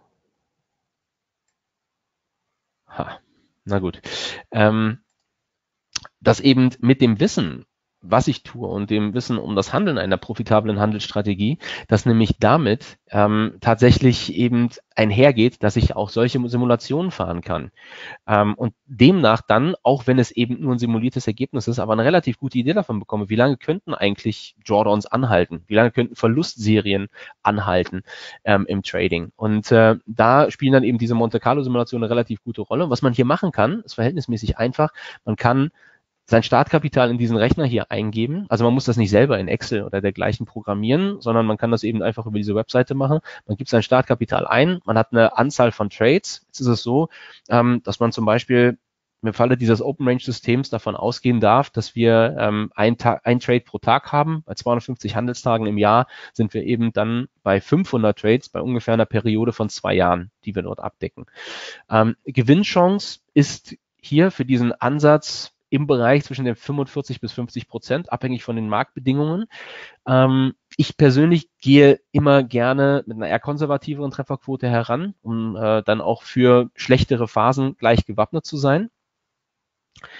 ha, na gut, ähm, dass eben mit dem Wissen, was ich tue und dem Wissen um das Handeln einer profitablen Handelsstrategie, dass nämlich damit ähm, tatsächlich eben einhergeht, dass ich auch solche Simulationen fahren kann. Ähm, und demnach dann, auch wenn es eben nur ein simuliertes Ergebnis ist, aber eine relativ gute Idee davon bekomme, wie lange könnten eigentlich Drawdowns anhalten? Wie lange könnten Verlustserien anhalten ähm, im Trading? Und äh, da spielen dann eben diese Monte Carlo Simulationen eine relativ gute Rolle. Und was man hier machen kann, ist verhältnismäßig einfach. Man kann sein Startkapital in diesen Rechner hier eingeben. Also man muss das nicht selber in Excel oder dergleichen programmieren, sondern man kann das eben einfach über diese Webseite machen. Man gibt sein Startkapital ein, man hat eine Anzahl von Trades. Jetzt ist es so, ähm, dass man zum Beispiel im Falle dieses Open Range Systems davon ausgehen darf, dass wir ähm, ein, ein Trade pro Tag haben. Bei zweihundertfünfzig Handelstagen im Jahr sind wir eben dann bei fünfhundert Trades bei ungefähr einer Periode von zwei Jahren, die wir dort abdecken. Ähm, Gewinnchance ist hier für diesen Ansatz im Bereich zwischen den fünfundvierzig bis fünfzig Prozent, abhängig von den Marktbedingungen. Ähm, ich persönlich gehe immer gerne mit einer eher konservativeren Trefferquote heran, um äh, dann auch für schlechtere Phasen gleich gewappnet zu sein.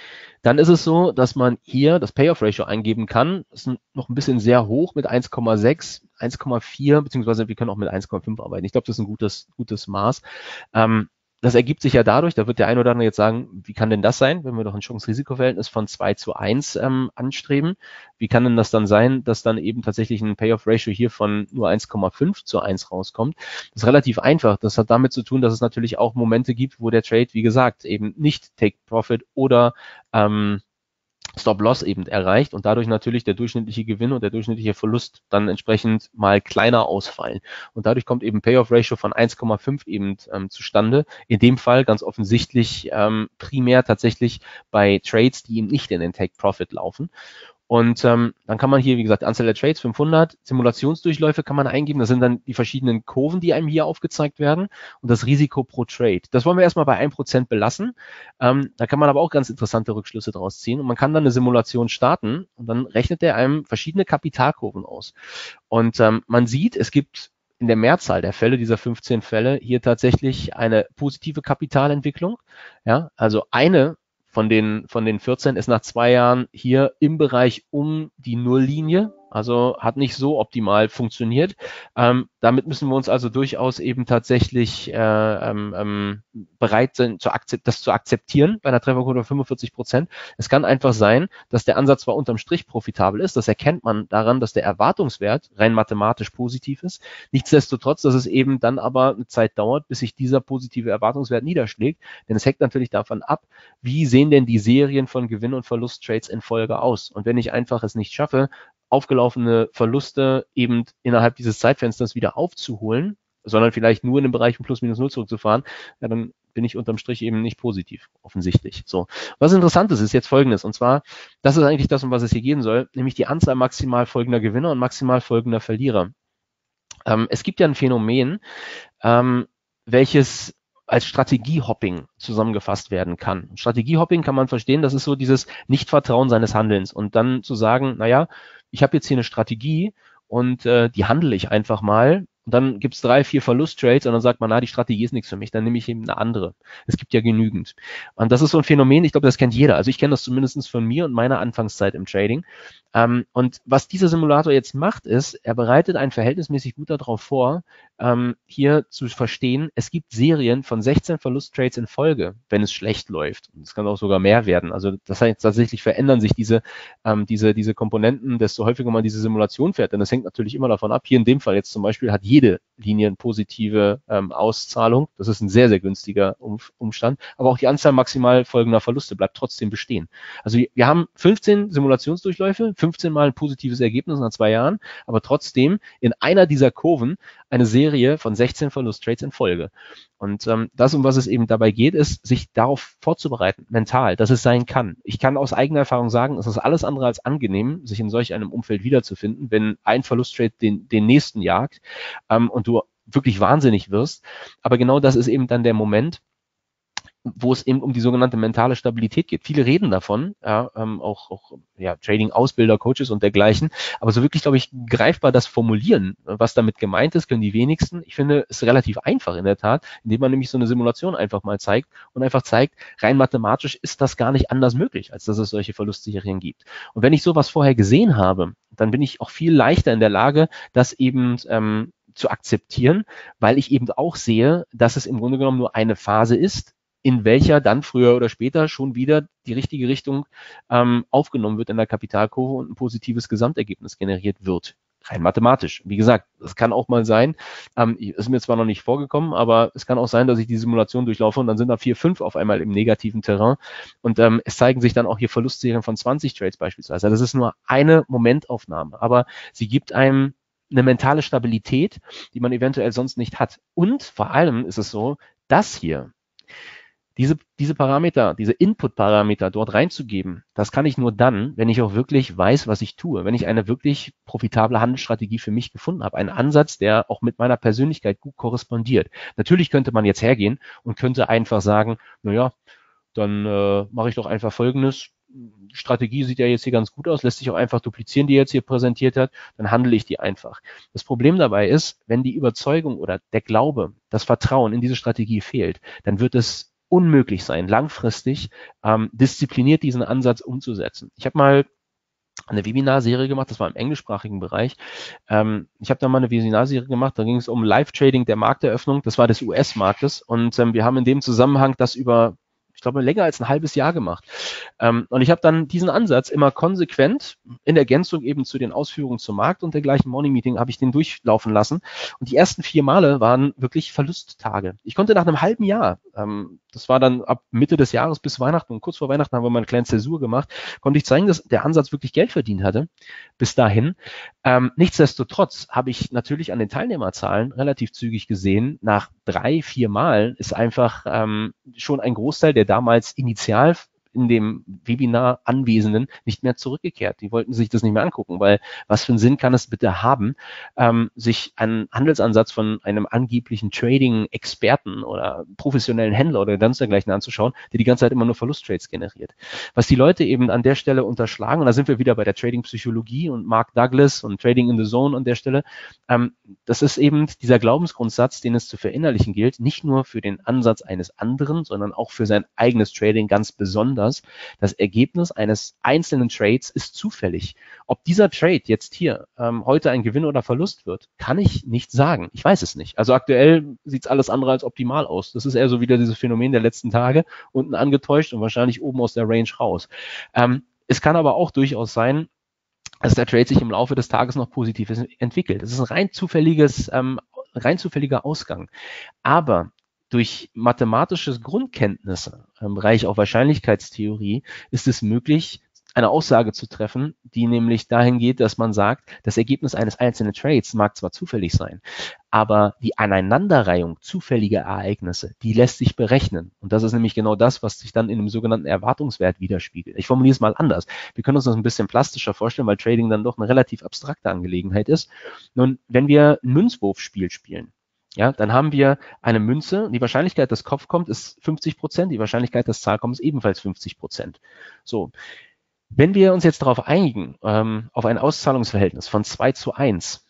dann ist es so, dass man hier das Payoff-Ratio eingeben kann. Das ist noch ein bisschen sehr hoch mit eins Komma sechs, eins Komma vier, beziehungsweise wir können auch mit eins Komma fünf arbeiten. Ich glaube, das ist ein gutes, gutes Maß. Ähm, Das ergibt sich ja dadurch, da wird der ein oder andere jetzt sagen, wie kann denn das sein, wenn wir doch ein Chance-Risiko-Verhältnis von zwei zu eins ähm, anstreben? Wie kann denn das dann sein, dass dann eben tatsächlich ein Payoff-Ratio hier von nur eins Komma fünf zu eins rauskommt? Das ist relativ einfach. Das hat damit zu tun, dass es natürlich auch Momente gibt, wo der Trade, wie gesagt, eben nicht Take-Profit oder ähm, Stop-Loss eben erreicht und dadurch natürlich der durchschnittliche Gewinn und der durchschnittliche Verlust dann entsprechend mal kleiner ausfallen. Und dadurch kommt eben Payoff-Ratio von eins Komma fünf eben ähm, zustande. In dem Fall ganz offensichtlich ähm, primär tatsächlich bei Trades, die eben nicht in den Take-Profit laufen. Und ähm, dann kann man hier, wie gesagt, Anzahl der Trades fünfhundert, Simulationsdurchläufe kann man eingeben. Das sind dann die verschiedenen Kurven, die einem hier aufgezeigt werden und das Risiko pro Trade. Das wollen wir erstmal bei ein Prozent belassen. Ähm, da kann man aber auch ganz interessante Rückschlüsse draus ziehen und man kann dann eine Simulation starten und dann rechnet er einem verschiedene Kapitalkurven aus. Und ähm, man sieht, es gibt in der Mehrzahl der Fälle, dieser fünfzehn Fälle, hier tatsächlich eine positive Kapitalentwicklung. Ja, also eine von den, von den vierzehn ist nach zwei Jahren hier im Bereich um die Nulllinie. Also hat nicht so optimal funktioniert. Ähm, damit müssen wir uns also durchaus eben tatsächlich äh, ähm, bereit sein, zu das zu akzeptieren bei einer Trefferquote von fünfundvierzig Prozent. Es kann einfach sein, dass der Ansatz zwar unterm Strich profitabel ist, das erkennt man daran, dass der Erwartungswert rein mathematisch positiv ist. Nichtsdestotrotz, dass es eben dann aber eine Zeit dauert, bis sich dieser positive Erwartungswert niederschlägt. Denn es hängt natürlich davon ab, wie sehen denn die Serien von Gewinn- und Verlusttrades in Folge aus. Und wenn ich einfach es nicht schaffe, aufgelaufene Verluste eben innerhalb dieses Zeitfensters wieder aufzuholen, sondern vielleicht nur in dem Bereich von plus minus null zurückzufahren, ja, dann bin ich unterm Strich eben nicht positiv, offensichtlich. So. Was interessant ist, ist jetzt Folgendes. Und zwar, das ist eigentlich das, um was es hier gehen soll, nämlich die Anzahl maximal folgender Gewinner und maximal folgender Verlierer. Ähm, es gibt ja ein Phänomen, ähm, welches als Strategiehopping zusammengefasst werden kann. Strategiehopping kann man verstehen, das ist so dieses Nichtvertrauen seines Handelns und dann zu sagen, naja, ich habe jetzt hier eine Strategie und äh, die handle ich einfach mal und dann gibt es drei, vier Verlusttrades und dann sagt man, na, die Strategie ist nichts für mich, dann nehme ich eben eine andere. Es gibt ja genügend. Und das ist so ein Phänomen, ich glaube, das kennt jeder. Also ich kenne das zumindest von mir und meiner Anfangszeit im Trading. Ähm, und was dieser Simulator jetzt macht, ist, er bereitet einen verhältnismäßig gut darauf vor, ähm, hier zu verstehen, es gibt Serien von sechzehn Verlusttrades in Folge, wenn es schlecht läuft. Es kann auch sogar mehr werden. Also das heißt, tatsächlich verändern sich diese, ähm, diese, diese Komponenten, desto häufiger man diese Simulation fährt. Denn das hängt natürlich immer davon ab. Hier in dem Fall jetzt zum Beispiel hat jede Linie eine positive ähm, Auszahlung. Das ist ein sehr, sehr günstiger um, Umstand. Aber auch die Anzahl maximal folgender Verluste bleibt trotzdem bestehen. Also wir haben fünfzehn Simulationsdurchläufe, fünfzehn Mal ein positives Ergebnis nach zwei Jahren, aber trotzdem in einer dieser Kurven eine Serie von sechzehn Verlusttrades in Folge. Und ähm, das, um was es eben dabei geht, ist, sich darauf vorzubereiten, mental, dass es sein kann. Ich kann aus eigener Erfahrung sagen, es ist alles andere als angenehm, sich in solch einem Umfeld wiederzufinden, wenn ein Verlusttrade den, den nächsten jagt ähm, und du wirklich wahnsinnig wirst. Aber genau das ist eben dann der Moment, wo es eben um die sogenannte mentale Stabilität geht. Viele reden davon, ja, ähm, auch, auch ja, Trading-Ausbilder, Coaches und dergleichen, aber so wirklich, glaube ich, greifbar das Formulieren, was damit gemeint ist, können die wenigsten. Ich finde, es ist relativ einfach in der Tat, indem man nämlich so eine Simulation einfach mal zeigt und einfach zeigt, rein mathematisch ist das gar nicht anders möglich, als dass es solche Verlustserien gibt. Und wenn ich sowas vorher gesehen habe, dann bin ich auch viel leichter in der Lage, das eben ähm, zu akzeptieren, weil ich eben auch sehe, dass es im Grunde genommen nur eine Phase ist, in welcher dann früher oder später schon wieder die richtige Richtung ähm, aufgenommen wird in der Kapitalkurve und ein positives Gesamtergebnis generiert wird. Rein mathematisch. Wie gesagt, das kann auch mal sein, ähm, ist mir zwar noch nicht vorgekommen, aber es kann auch sein, dass ich die Simulation durchlaufe und dann sind da vier, fünf auf einmal im negativen Terrain und ähm, es zeigen sich dann auch hier Verlustserien von zwanzig Trades beispielsweise. Das ist nur eine Momentaufnahme, aber sie gibt einem eine mentale Stabilität, die man eventuell sonst nicht hat. Und vor allem ist es so, das hier, Diese, diese Parameter, diese Input-Parameter dort reinzugeben, das kann ich nur dann, wenn ich auch wirklich weiß, was ich tue, wenn ich eine wirklich profitable Handelsstrategie für mich gefunden habe, einen Ansatz, der auch mit meiner Persönlichkeit gut korrespondiert. Natürlich könnte man jetzt hergehen und könnte einfach sagen, naja, dann äh, mache ich doch einfach Folgendes. Die Strategie sieht ja jetzt hier ganz gut aus, lässt sich auch einfach duplizieren, die jetzt hier präsentiert hat, dann handle ich die einfach. Das Problem dabei ist, wenn die Überzeugung oder der Glaube, das Vertrauen in diese Strategie fehlt, dann wird es unmöglich sein, langfristig ähm, diszipliniert diesen Ansatz umzusetzen. Ich habe mal eine Webinarserie gemacht, das war im englischsprachigen Bereich. Ähm, ich habe da mal eine Webinarserie gemacht, da ging es um Live-Trading der Markteröffnung, das war des U S-Marktes und ähm, wir haben in dem Zusammenhang das über, ich glaube, länger als ein halbes Jahr gemacht. Ähm, und ich habe dann diesen Ansatz immer konsequent in Ergänzung eben zu den Ausführungen zum Markt und dergleichen Morning Meeting habe ich den durchlaufen lassen. Und die ersten vier Male waren wirklich Verlusttage. Ich konnte nach einem halben Jahr, ähm, das war dann ab Mitte des Jahres bis Weihnachten und kurz vor Weihnachten haben wir mal eine kleine Zäsur gemacht, konnte ich zeigen, dass der Ansatz wirklich Geld verdient hatte bis dahin. Ähm, nichtsdestotrotz habe ich natürlich an den Teilnehmerzahlen relativ zügig gesehen, nach drei, vier Mal ist einfach ähm, schon ein Großteil der damals initial in dem Webinar Anwesenden nicht mehr zurückgekehrt. Die wollten sich das nicht mehr angucken, weil was für einen Sinn kann es bitte haben, ähm, sich einen Handelsansatz von einem angeblichen Trading-Experten oder professionellen Händler oder ganz dergleichen anzuschauen, der die ganze Zeit immer nur Verlusttrades generiert. Was die Leute eben an der Stelle unterschlagen, und da sind wir wieder bei der Trading-Psychologie und Mark Douglas und Trading in the Zone an der Stelle, ähm, das ist eben dieser Glaubensgrundsatz, den es zu verinnerlichen gilt, nicht nur für den Ansatz eines anderen, sondern auch für sein eigenes Trading ganz besonders. Das Ergebnis eines einzelnen Trades ist zufällig. Ob dieser Trade jetzt hier ähm, heute ein Gewinn oder Verlust wird, kann ich nicht sagen. Ich weiß es nicht. Also aktuell sieht es alles andere als optimal aus. Das ist eher so wieder dieses Phänomen der letzten Tage, unten angetäuscht und wahrscheinlich oben aus der Range raus. Ähm, es kann aber auch durchaus sein, dass der Trade sich im Laufe des Tages noch positiv entwickelt. Das ist ein rein zufälliges, ähm, rein zufälliger Ausgang. Aber durch mathematische Grundkenntnisse im Bereich auch Wahrscheinlichkeitstheorie ist es möglich, eine Aussage zu treffen, die nämlich dahin geht, dass man sagt, das Ergebnis eines einzelnen Trades mag zwar zufällig sein, aber die Aneinanderreihung zufälliger Ereignisse, die lässt sich berechnen. Und das ist nämlich genau das, was sich dann in einem sogenannten Erwartungswert widerspiegelt. Ich formuliere es mal anders. Wir können uns das ein bisschen plastischer vorstellen, weil Trading dann doch eine relativ abstrakte Angelegenheit ist. Nun, wenn wir ein Münzwurfspiel spielen, ja, dann haben wir eine Münze. Die Wahrscheinlichkeit, dass Kopf kommt, ist fünfzig Prozent. Die Wahrscheinlichkeit, dass Zahl kommt, ist ebenfalls fünfzig Prozent. So. Wenn wir uns jetzt darauf einigen, ähm, auf ein Auszahlungsverhältnis von zwei zu eins,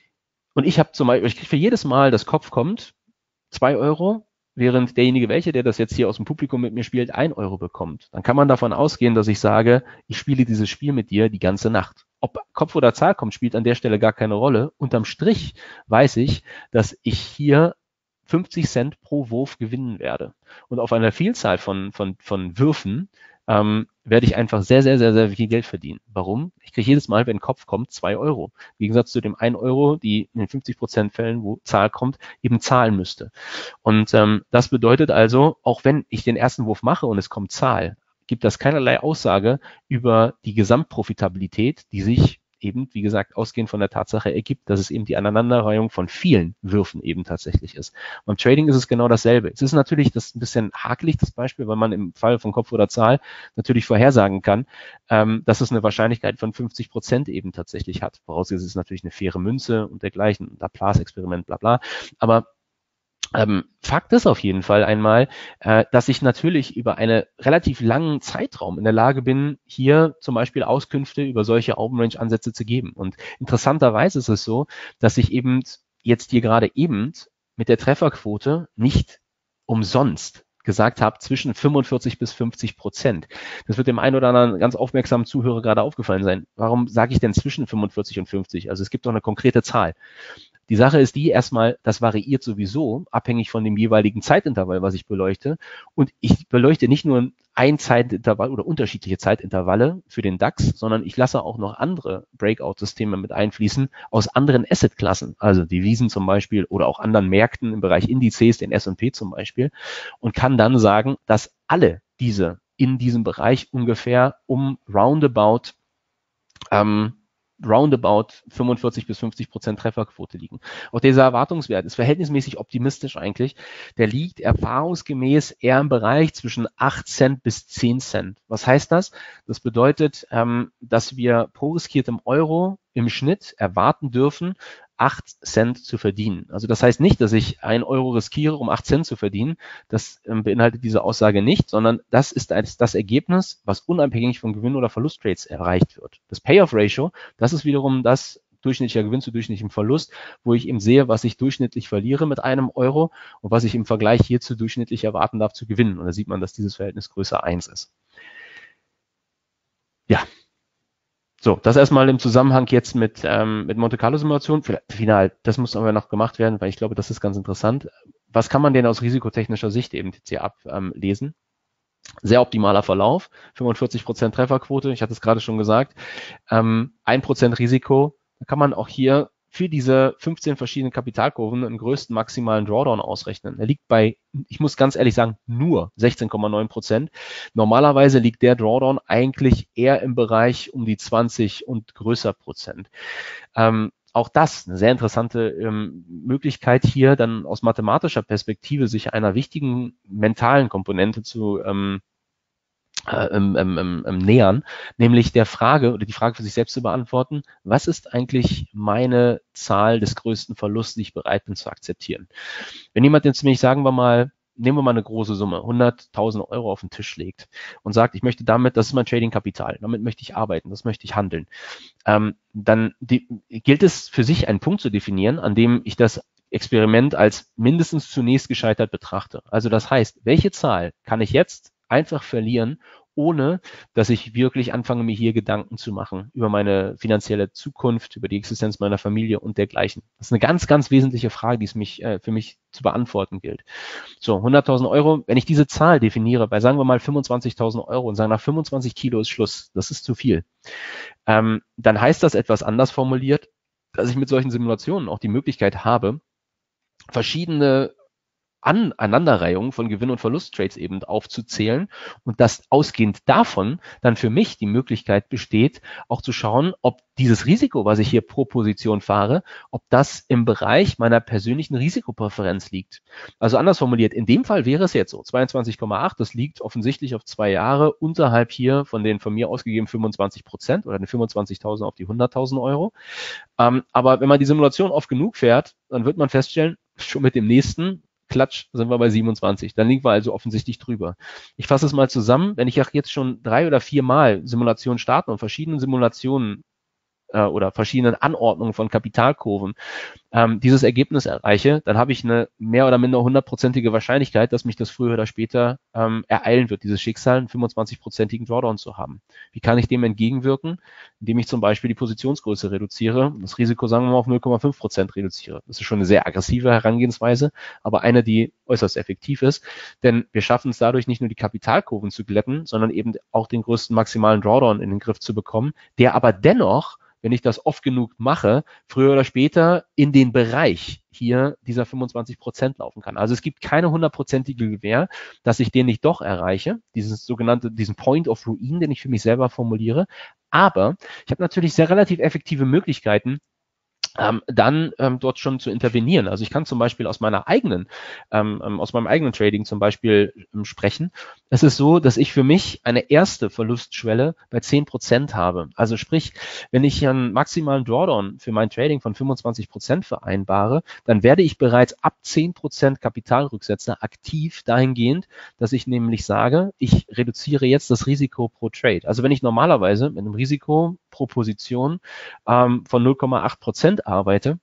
und ich habe zum Beispiel, ich kriege für jedes Mal, das Kopf kommt, zwei Euro, während derjenige, welche, der das jetzt hier aus dem Publikum mit mir spielt, ein Euro bekommt, dann kann man davon ausgehen, dass ich sage, ich spiele dieses Spiel mit dir die ganze Nacht. Ob Kopf oder Zahl kommt, spielt an der Stelle gar keine Rolle. Unterm Strich weiß ich, dass ich hier fünfzig Cent pro Wurf gewinnen werde. Und auf einer Vielzahl von, von, von Würfen ähm, werde ich einfach sehr, sehr, sehr, sehr viel Geld verdienen. Warum? Ich kriege jedes Mal, wenn Kopf kommt, zwei Euro. Im Gegensatz zu dem ein Euro, die in den fünfzig Prozent Fällen, wo Zahl kommt, eben zahlen müsste. Und ähm, das bedeutet also, auch wenn ich den ersten Wurf mache und es kommt Zahl, gibt das keinerlei Aussage über die Gesamtprofitabilität, die sich eben, wie gesagt, ausgehend von der Tatsache ergibt, dass es eben die Aneinanderreihung von vielen Würfen eben tatsächlich ist. Beim Trading ist es genau dasselbe. Es ist natürlich das ein bisschen hakelig, das Beispiel, weil man im Fall von Kopf oder Zahl natürlich vorhersagen kann, ähm, dass es eine Wahrscheinlichkeit von fünfzig Prozent eben tatsächlich hat. Vorausgesetzt ist es natürlich eine faire Münze und dergleichen, Laplace-Experiment, bla bla. Aber Ähm, Fakt ist auf jeden Fall einmal, äh, dass ich natürlich über einen relativ langen Zeitraum in der Lage bin, hier zum Beispiel Auskünfte über solche Open-Range-Ansätze zu geben. Und interessanterweise ist es so, dass ich eben jetzt hier gerade eben mit der Trefferquote nicht umsonst gesagt habe, zwischen fünfundvierzig bis fünfzig Prozent. Das wird dem einen oder anderen ganz aufmerksamen Zuhörer gerade aufgefallen sein. Warum sage ich denn zwischen fünfundvierzig und fünfzig? Also es gibt doch eine konkrete Zahl. Die Sache ist die, erstmal, das variiert sowieso, abhängig von dem jeweiligen Zeitintervall, was ich beleuchte. Und ich beleuchte nicht nur ein Zeitintervall oder unterschiedliche Zeitintervalle für den DAX, sondern ich lasse auch noch andere Breakout-Systeme mit einfließen aus anderen Assetklassen, also Devisen zum Beispiel oder auch anderen Märkten im Bereich Indizes, den S und P zum Beispiel, und kann dann sagen, dass alle diese in diesem Bereich ungefähr um roundabout ähm, roundabout fünfundvierzig bis fünfzig Prozent Trefferquote liegen. Auch dieser Erwartungswert ist verhältnismäßig optimistisch eigentlich. Der liegt erfahrungsgemäß eher im Bereich zwischen acht Cent bis zehn Cent. Was heißt das? Das bedeutet, ähm, dass wir pro riskiertem Euro im Schnitt erwarten dürfen, acht Cent zu verdienen. Also das heißt nicht, dass ich ein Euro riskiere, um acht Cent zu verdienen. Das ähm, beinhaltet diese Aussage nicht, sondern das ist das, das Ergebnis, was unabhängig von Gewinn- oder Verlusttrades erreicht wird. Das Payoff-Ratio, das ist wiederum das, durchschnittlicher Gewinn zu durchschnittlichem Verlust, wo ich eben sehe, was ich durchschnittlich verliere mit einem Euro und was ich im Vergleich hierzu durchschnittlich erwarten darf zu gewinnen. Und da sieht man, dass dieses Verhältnis größer eins ist. Ja. So, das erstmal im Zusammenhang jetzt mit, ähm, mit Monte Carlo Simulation. Final, das muss aber noch gemacht werden, weil ich glaube, das ist ganz interessant. Was kann man denn aus risikotechnischer Sicht eben jetzt hier ablesen? Sehr optimaler Verlauf, fünfundvierzig Prozent Trefferquote, ich hatte es gerade schon gesagt, ähm, ein Prozent Risiko. Da kann man auch hier für diese fünfzehn verschiedenen Kapitalkurven einen größten maximalen Drawdown ausrechnen. Er liegt bei, ich muss ganz ehrlich sagen, nur sechzehn Komma neun Prozent. Normalerweise liegt der Drawdown eigentlich eher im Bereich um die zwanzig und größer Prozent. Ähm, auch das eine sehr interessante ähm, Möglichkeit hier dann aus mathematischer Perspektive sich einer wichtigen mentalen Komponente zu ähm, äh, ähm, ähm, ähm, nähern, nämlich der Frage oder die Frage für sich selbst zu beantworten, was ist eigentlich meine Zahl des größten Verlusts, die ich bereit bin zu akzeptieren? Wenn jemand jetzt nämlich, sagen wir mal, nehmen wir mal eine große Summe, hunderttausend Euro auf den Tisch legt und sagt, ich möchte damit, das ist mein Trading-Kapital, damit möchte ich arbeiten, das möchte ich handeln, ähm, dann die, gilt es für sich einen Punkt zu definieren, an dem ich das Experiment als mindestens zunächst gescheitert betrachte. Also das heißt, welche Zahl kann ich jetzt einfach verlieren, ohne dass ich wirklich anfange, mir hier Gedanken zu machen über meine finanzielle Zukunft, über die Existenz meiner Familie und dergleichen. Das ist eine ganz, ganz wesentliche Frage, die es mich, äh, für mich zu beantworten gilt. So, hunderttausend Euro, wenn ich diese Zahl definiere, bei sagen wir mal fünfundzwanzigtausend Euro und sage, nach fünfundzwanzig Kilo ist Schluss, das ist zu viel, ähm, dann heißt das etwas anders formuliert, dass ich mit solchen Simulationen auch die Möglichkeit habe, verschiedene Aneinanderreihung von Gewinn- und Verlusttrades eben aufzuzählen und dass ausgehend davon dann für mich die Möglichkeit besteht, auch zu schauen, ob dieses Risiko, was ich hier pro Position fahre, ob das im Bereich meiner persönlichen Risikopräferenz liegt. Also anders formuliert, in dem Fall wäre es jetzt so, zweiundzwanzig Komma acht, das liegt offensichtlich auf zwei Jahre unterhalb hier von den von mir ausgegeben fünfundzwanzig Prozent oder den fünfundzwanzigtausend auf die hunderttausend Euro. Ähm, aber wenn man die Simulation oft genug fährt, dann wird man feststellen, schon mit dem nächsten Klatsch, sind wir bei siebenundzwanzig. Dann liegen wir also offensichtlich drüber. Ich fasse es mal zusammen. Wenn ich auch jetzt schon drei oder vier Mal Simulationen starte und verschiedene Simulationen äh, oder verschiedenen Anordnungen von Kapitalkurven ähm, dieses Ergebnis erreiche, dann habe ich eine mehr oder minder hundertprozentige Wahrscheinlichkeit, dass mich das früher oder später ähm, ereilen wird, dieses Schicksal, einen fünfundzwanzig-prozentigen Drawdown zu haben. Wie kann ich dem entgegenwirken? Indem ich zum Beispiel die Positionsgröße reduziere, das Risiko, sagen wir mal, auf null Komma fünf Prozent reduziere. Das ist schon eine sehr aggressive Herangehensweise, aber eine, die äußerst effektiv ist, denn wir schaffen es dadurch nicht nur die Kapitalkurven zu glätten, sondern eben auch den größten maximalen Drawdown in den Griff zu bekommen, der aber dennoch, wenn ich das oft genug mache, früher oder später in den Bereich hier dieser fünfundzwanzig Prozent laufen kann. Also es gibt keine hundertprozentige Gewähr, dass ich den nicht doch erreiche, dieses sogenannte, diesen Point of Ruin, den ich für mich selber formuliere. Aber ich habe natürlich sehr relativ effektive Möglichkeiten, Ähm, dann ähm, dort schon zu intervenieren. Also ich kann zum Beispiel aus meiner eigenen, ähm, aus meinem eigenen Trading zum Beispiel ähm, sprechen. Es ist so, dass ich für mich eine erste Verlustschwelle bei zehn Prozent habe. Also sprich, wenn ich einen maximalen Drawdown für mein Trading von fünfundzwanzig Prozent vereinbare, dann werde ich bereits ab zehn Prozent Kapitalrücksetzer aktiv dahingehend, dass ich nämlich sage, ich reduziere jetzt das Risiko pro Trade. Also wenn ich normalerweise mit einem Risiko pro Position ähm, von null Komma acht Prozent arbeite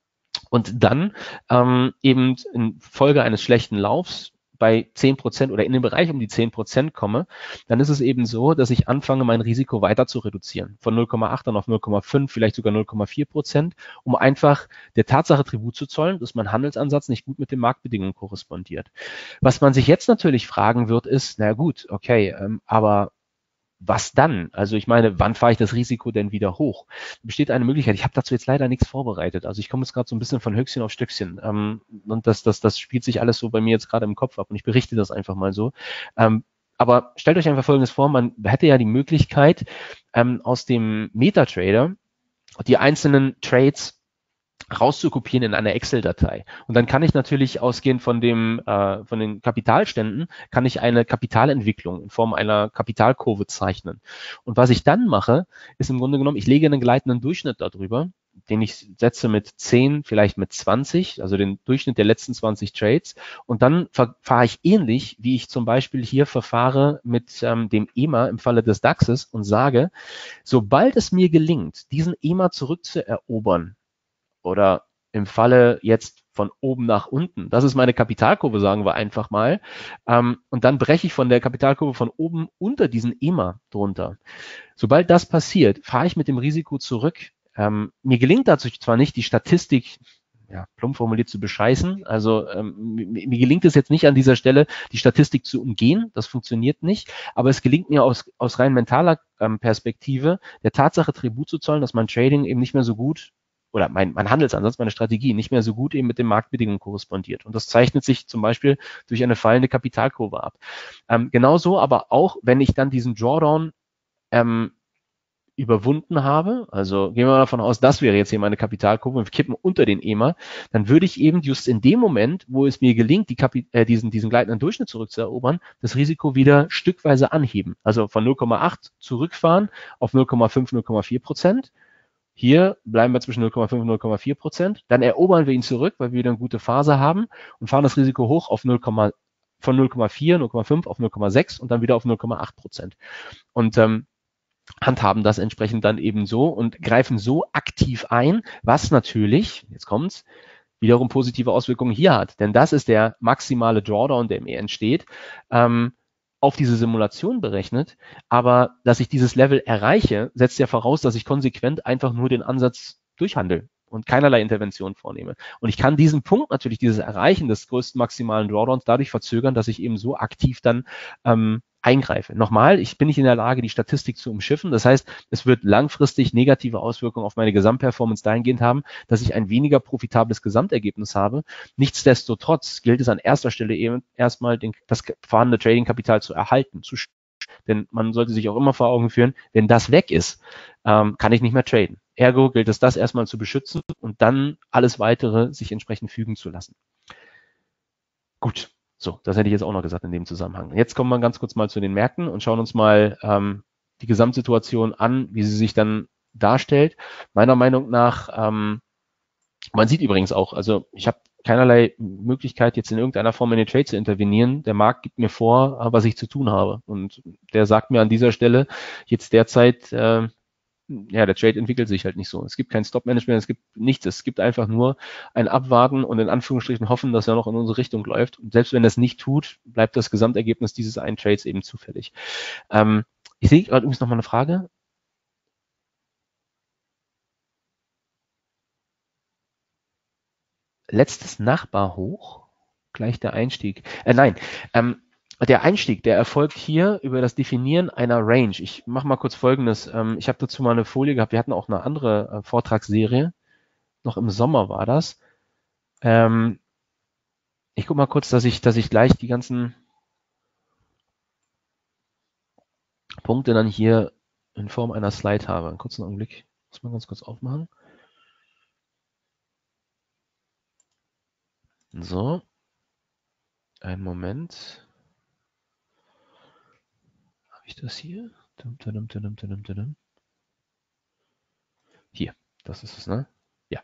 und dann ähm, eben in Folge eines schlechten Laufs bei zehn Prozent oder in den Bereich um die zehn Prozent komme, dann ist es eben so, dass ich anfange, mein Risiko weiter zu reduzieren. Von null Komma acht dann auf null Komma fünf, vielleicht sogar null Komma vier Prozent, um einfach der Tatsache Tribut zu zollen, dass mein Handelsansatz nicht gut mit den Marktbedingungen korrespondiert. Was man sich jetzt natürlich fragen wird, ist, na gut, okay, ähm, aber was dann? Also ich meine, wann fahre ich das Risiko denn wieder hoch? Da besteht eine Möglichkeit. Ich habe dazu jetzt leider nichts vorbereitet. Also ich komme jetzt gerade so ein bisschen von Höchstchen auf Stöckchen. Ähm, und das, das, das spielt sich alles so bei mir jetzt gerade im Kopf ab. Und ich berichte das einfach mal so. Ähm, aber stellt euch einfach Folgendes vor. Man hätte ja die Möglichkeit, ähm, aus dem MetaTrader die einzelnen Trades rauszukopieren in einer Excel-Datei. Und dann kann ich natürlich ausgehend von dem, äh, von den Kapitalständen, kann ich eine Kapitalentwicklung in Form einer Kapitalkurve zeichnen. Und was ich dann mache, ist im Grunde genommen, ich lege einen gleitenden Durchschnitt darüber den ich setze mit zehn, vielleicht mit zwanzig, also den Durchschnitt der letzten zwanzig Trades. Und dann verfahre ich ähnlich, wie ich zum Beispiel hier verfahre mit ähm, dem E M A im Falle des DAXes und sage, sobald es mir gelingt, diesen E M A zurückzuerobern oder im Falle jetzt von oben nach unten, das ist meine Kapitalkurve, sagen wir einfach mal, ähm, und dann breche ich von der Kapitalkurve von oben unter diesen E M A drunter. Sobald das passiert, fahre ich mit dem Risiko zurück. Ähm, mir gelingt dazu zwar nicht, die Statistik, ja, plump formuliert, zu bescheißen. Also ähm, mir, mir gelingt es jetzt nicht an dieser Stelle, die Statistik zu umgehen. Das funktioniert nicht. Aber es gelingt mir aus, aus rein mentaler ähm, Perspektive, der Tatsache Tribut zu zollen, dass mein Trading eben nicht mehr so gut oder mein, mein Handelsansatz, meine Strategie nicht mehr so gut eben mit den Marktbedingungen korrespondiert. Und das zeichnet sich zum Beispiel durch eine fallende Kapitalkurve ab. Ähm, genauso aber auch, wenn ich dann diesen Drawdown ähm, überwunden habe, also gehen wir mal davon aus, das wäre jetzt hier meine Kapitalkurve, wir kippen unter den E M A, dann würde ich eben just in dem Moment, wo es mir gelingt, die Kapi äh, diesen, diesen gleitenden Durchschnitt zurückzuerobern, das Risiko wieder stückweise anheben. Also von null Komma acht zurückfahren auf null Komma fünf, null Komma vier Prozent. Hier bleiben wir zwischen null Komma fünf und null Komma vier Prozent. Dann erobern wir ihn zurück, weil wir wieder eine gute Phase haben und fahren das Risiko hoch auf null, von null Komma vier, null Komma fünf auf null Komma sechs und dann wieder auf null Komma acht Prozent. Und ähm, handhaben das entsprechend dann eben so und greifen so aktiv ein, was natürlich, jetzt kommt's, wiederum positive Auswirkungen hier hat. Denn das ist der maximale Drawdown, der mir entsteht, ähm, auf diese Simulation berechnet. Aber dass ich dieses Level erreiche, setzt ja voraus, dass ich konsequent einfach nur den Ansatz durchhandle und keinerlei Intervention vornehme. Und ich kann diesen Punkt natürlich, dieses Erreichen des größten maximalen Drawdowns dadurch verzögern, dass ich eben so aktiv dann ähm, eingreife. Nochmal, ich bin nicht in der Lage, die Statistik zu umschiffen. Das heißt, es wird langfristig negative Auswirkungen auf meine Gesamtperformance dahingehend haben, dass ich ein weniger profitables Gesamtergebnis habe. Nichtsdestotrotz gilt es an erster Stelle eben erstmal den, das vorhandene Trading-Kapital zu erhalten, zu denn man sollte sich auch immer vor Augen führen, wenn das weg ist, ähm, kann ich nicht mehr traden. Ergo gilt es, das erstmal zu beschützen und dann alles Weitere sich entsprechend fügen zu lassen. Gut. So, das hätte ich jetzt auch noch gesagt in dem Zusammenhang. Jetzt kommen wir ganz kurz mal zu den Märkten und schauen uns mal ähm, die Gesamtsituation an, wie sie sich dann darstellt. Meiner Meinung nach, ähm, man sieht übrigens auch, also ich habe keinerlei Möglichkeit, jetzt in irgendeiner Form in den Trade zu intervenieren. Der Markt gibt mir vor, was ich zu tun habe. Und der sagt mir an dieser Stelle jetzt derzeit, äh, ja, der Trade entwickelt sich halt nicht so. Es gibt kein Stop-Management, es gibt nichts. Es gibt einfach nur ein Abwarten und in Anführungsstrichen hoffen, dass er noch in unsere Richtung läuft. Und selbst wenn er es nicht tut, bleibt das Gesamtergebnis dieses einen Trades eben zufällig. Ähm, ich sehe gerade übrigens noch mal eine Frage. Letztes Nachbarhoch, gleich der Einstieg. Äh, nein, ähm, der Einstieg, der erfolgt hier über das Definieren einer Range. Ich mache mal kurz Folgendes. Ähm, ich habe dazu mal eine Folie gehabt. Wir hatten auch eine andere äh, Vortragsserie. Noch im Sommer war das. Ähm, ich gucke mal kurz, dass ich, dass ich gleich die ganzen Punkte dann hier in Form einer Slide habe. Einen kurzen Augenblick. Muss man ganz kurz aufmachen. So. Einen Moment. Habe ich das hier? Hier, das ist es, ne? Ja.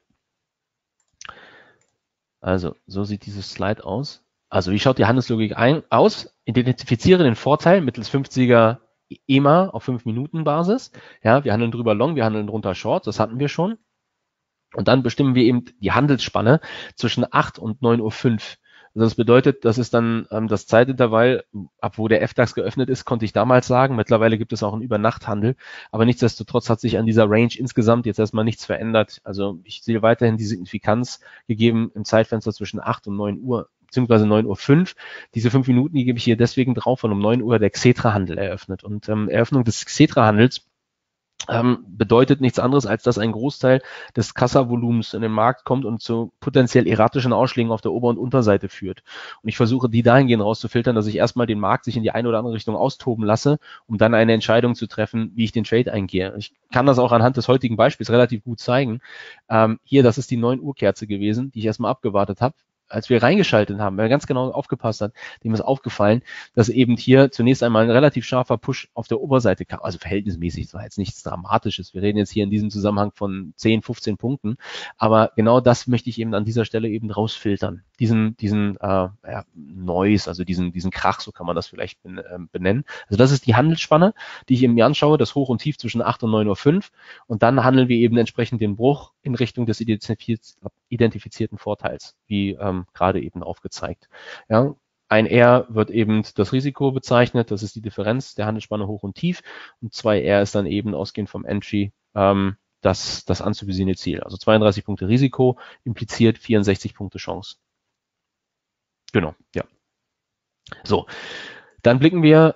Also, so sieht dieses Slide aus. Also, wie schaut die Handelslogik ein, aus? Identifiziere den Vorteil mittels fünfziger E M A auf fünf Minuten Basis. Ja, wir handeln drüber Long, wir handeln drunter Short, das hatten wir schon. Und dann bestimmen wir eben die Handelsspanne zwischen acht und neun Uhr fünf. Also das bedeutet, das ist dann ähm, das Zeitintervall, ab wo der F DAX geöffnet ist, konnte ich damals sagen. Mittlerweile gibt es auch einen Übernachthandel. Aber nichtsdestotrotz hat sich an dieser Range insgesamt jetzt erstmal nichts verändert. Also ich sehe weiterhin die Signifikanz gegeben im Zeitfenster zwischen acht und neun Uhr, beziehungsweise neun Uhr fünf. Diese fünf Minuten, die gebe ich hier deswegen drauf, weil um neun Uhr der Xetra-Handel eröffnet. Und ähm, Eröffnung des Xetra-Handels Ähm, bedeutet nichts anderes, als dass ein Großteil des Kassavolumens in den Markt kommt und zu potenziell erratischen Ausschlägen auf der Ober- und Unterseite führt. Und ich versuche, die dahingehend rauszufiltern, dass ich erstmal den Markt sich in die eine oder andere Richtung austoben lasse, um dann eine Entscheidung zu treffen, wie ich den Trade eingehe. Ich kann das auch anhand des heutigen Beispiels relativ gut zeigen. Ähm, hier, das ist die neun Uhr Kerze gewesen, die ich erstmal abgewartet habe. als wir reingeschaltet haben, wer ganz genau aufgepasst hat, dem ist aufgefallen, dass eben hier zunächst einmal ein relativ scharfer Push auf der Oberseite kam. Also verhältnismäßig, das war jetzt nichts Dramatisches. Wir reden jetzt hier in diesem Zusammenhang von zehn, fünfzehn Punkten. Aber genau das möchte ich eben an dieser Stelle eben rausfiltern. Diesen, diesen äh, ja, Noise, also diesen, diesen Krach, so kann man das vielleicht benennen. Also das ist die Handelsspanne, die ich eben mir anschaue, das Hoch und Tief zwischen acht und neun Uhr fünf. Und dann handeln wir eben entsprechend den Bruch in Richtung des identifizierten Vorteils, wie ähm, gerade eben aufgezeigt. Ja, ein R wird eben das Risiko bezeichnet, das ist die Differenz der Handelsspanne hoch und tief. Und zwei R ist dann eben ausgehend vom Entry ähm, das, das anzuvisierende Ziel. Also zweiunddreißig Punkte Risiko impliziert vierundsechzig Punkte Chance. Genau, ja. So, dann blicken wir,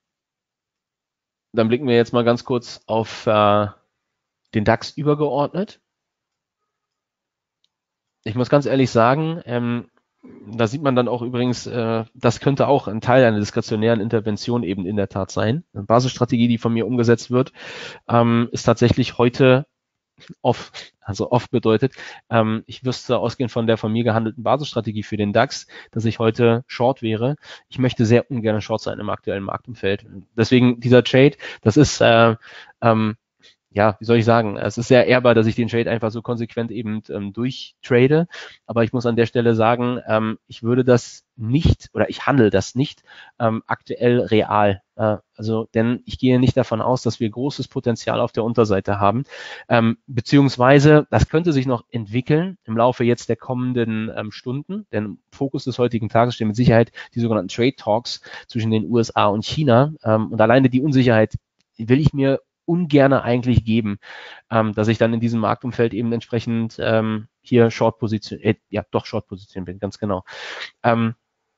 dann blicken wir jetzt mal ganz kurz auf äh, den DAX übergeordnet. Ich muss ganz ehrlich sagen, ähm, da sieht man dann auch übrigens, äh, das könnte auch ein Teil einer diskretionären Intervention eben in der Tat sein. Eine Basisstrategie, die von mir umgesetzt wird, ähm, ist tatsächlich heute off, also off bedeutet, ähm, ich wüsste ausgehend von der von mir gehandelten Basisstrategie für den DAX, dass ich heute Short wäre. Ich möchte sehr ungern Short sein im aktuellen Marktumfeld. Deswegen dieser Trade, das ist äh, ähm, ja, wie soll ich sagen, es ist sehr ehrbar, dass ich den Trade einfach so konsequent eben ähm, durchtrade, aber ich muss an der Stelle sagen, ähm, ich würde das nicht oder ich handle das nicht ähm, aktuell real. Äh, also, denn ich gehe nicht davon aus, dass wir großes Potenzial auf der Unterseite haben, ähm, beziehungsweise das könnte sich noch entwickeln im Laufe jetzt der kommenden ähm, Stunden, denn im Fokus des heutigen Tages stehen mit Sicherheit die sogenannten Trade Talks zwischen den U S A und China ähm, und alleine die Unsicherheit will ich mir ungerne eigentlich geben, ähm, dass ich dann in diesem Marktumfeld eben entsprechend ähm, hier Short-Position, äh, ja doch Short-Position bin, ganz genau. Ähm,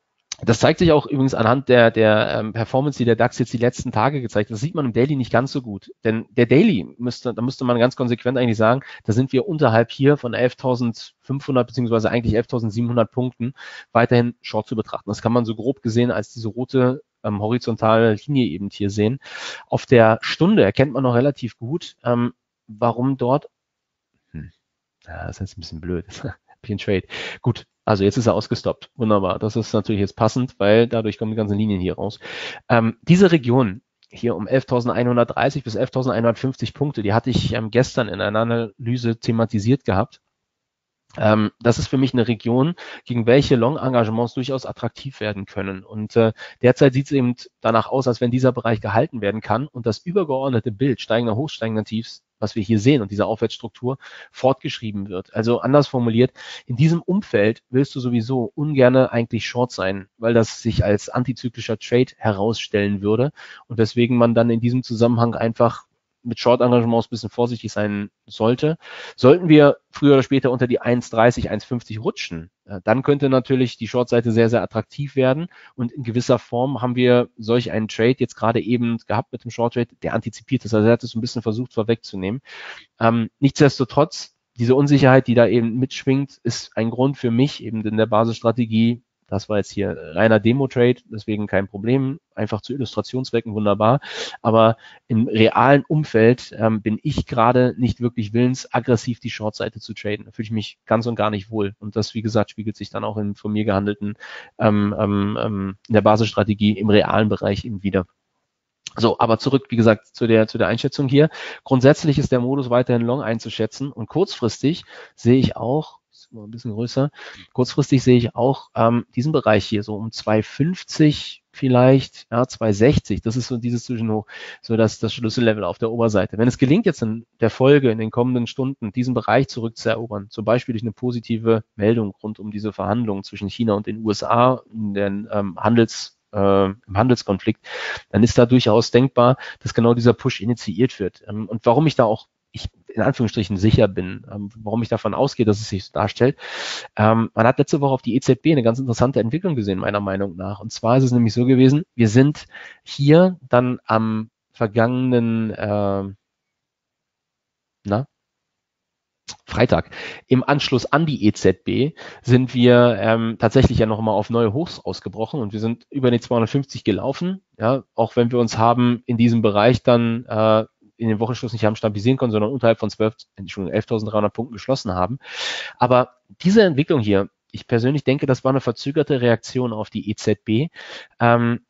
das zeigt sich auch übrigens anhand der, der ähm, Performance, die der DAX jetzt die letzten Tage gezeigt hat. Das sieht man im Daily nicht ganz so gut. Denn der Daily, müsste, da müsste man ganz konsequent eigentlich sagen, da sind wir unterhalb hier von elftausendfünfhundert beziehungsweise eigentlich elftausendsiebenhundert Punkten weiterhin Short zu betrachten. Das kann man so grob gesehen als diese rote ähm, horizontale Linie eben hier sehen. Auf der Stunde erkennt man noch relativ gut, ähm, warum dort, hm, ja, das ist jetzt ein bisschen blöd, ein Trade. Gut, also jetzt ist er ausgestoppt. Wunderbar. Das ist natürlich jetzt passend, weil dadurch kommen die ganzen Linien hier raus. Ähm, diese Region hier um elftausendeinhundertdreißig bis elftausendeinhundertfünfzig Punkte, die hatte ich ähm, gestern in einer Analyse thematisiert gehabt. Ähm, das ist für mich eine Region, gegen welche Long-Engagements durchaus attraktiv werden können. Und äh, derzeit sieht es eben danach aus, als wenn dieser Bereich gehalten werden kann und das übergeordnete Bild steigender Hochs, steigender Tiefs, was wir hier sehen und diese Aufwärtsstruktur fortgeschrieben wird. Also anders formuliert, in diesem Umfeld willst du sowieso ungerne eigentlich Short sein, weil das sich als antizyklischer Trade herausstellen würde und deswegen man dann in diesem Zusammenhang einfach mit Short-Engagements ein bisschen vorsichtig sein sollte. Sollten wir früher oder später unter die eins dreißig, eins fünfzig rutschen, dann könnte natürlich die Short-Seite sehr, sehr attraktiv werden und in gewisser Form haben wir solch einen Trade jetzt gerade eben gehabt mit dem Short-Trade, der antizipiert ist, also er hat es ein bisschen versucht vorwegzunehmen. Ähm, nichtsdestotrotz, diese Unsicherheit, die da eben mitschwingt, ist ein Grund für mich eben in der Basisstrategie. Das war jetzt hier reiner Demo-Trade, deswegen kein Problem, einfach zu Illustrationszwecken wunderbar. Aber im realen Umfeld ähm, bin ich gerade nicht wirklich willens, aggressiv die Short-Seite zu traden. Da fühle ich mich ganz und gar nicht wohl. Und das, wie gesagt, spiegelt sich dann auch in von mir gehandelten, ähm, ähm, in der Basisstrategie im realen Bereich eben wieder. So, aber zurück, wie gesagt, zu der, zu der Einschätzung hier. Grundsätzlich ist der Modus weiterhin long einzuschätzen und kurzfristig sehe ich auch, ist mal ein bisschen größer, kurzfristig sehe ich auch ähm, diesen Bereich hier so um zwei fünfzig vielleicht, ja, zwei sechzig, das ist so dieses Zwischenhoch, so das, das Schlüssellevel auf der Oberseite. Wenn es gelingt, jetzt in der Folge, in den kommenden Stunden, diesen Bereich zurückzuerobern, zum Beispiel durch eine positive Meldung rund um diese Verhandlungen zwischen China und den U S A, in den ähm, Handels Äh, im Handelskonflikt, dann ist da durchaus denkbar, dass genau dieser Push initiiert wird. Ähm, und warum ich da auch, ich in Anführungsstrichen sicher bin, ähm, warum ich davon ausgehe, dass es sich so darstellt. Ähm, man hat letzte Woche auf die E Z B eine ganz interessante Entwicklung gesehen, meiner Meinung nach. Und zwar ist es nämlich so gewesen, wir sind hier dann am vergangenen, äh, na, Freitag. Im Anschluss an die E Z B sind wir ähm, tatsächlich ja nochmal auf neue Hochs ausgebrochen und wir sind über die zweihundertfünfzig gelaufen, ja, auch wenn wir uns haben in diesem Bereich dann äh, in den Wochenschluss nicht haben stabilisieren können, sondern unterhalb von zwölf, Entschuldigung, elftausenddreihundert Punkten geschlossen haben. Aber diese Entwicklung hier, ich persönlich denke, das war eine verzögerte Reaktion auf die E Z B. Ähm,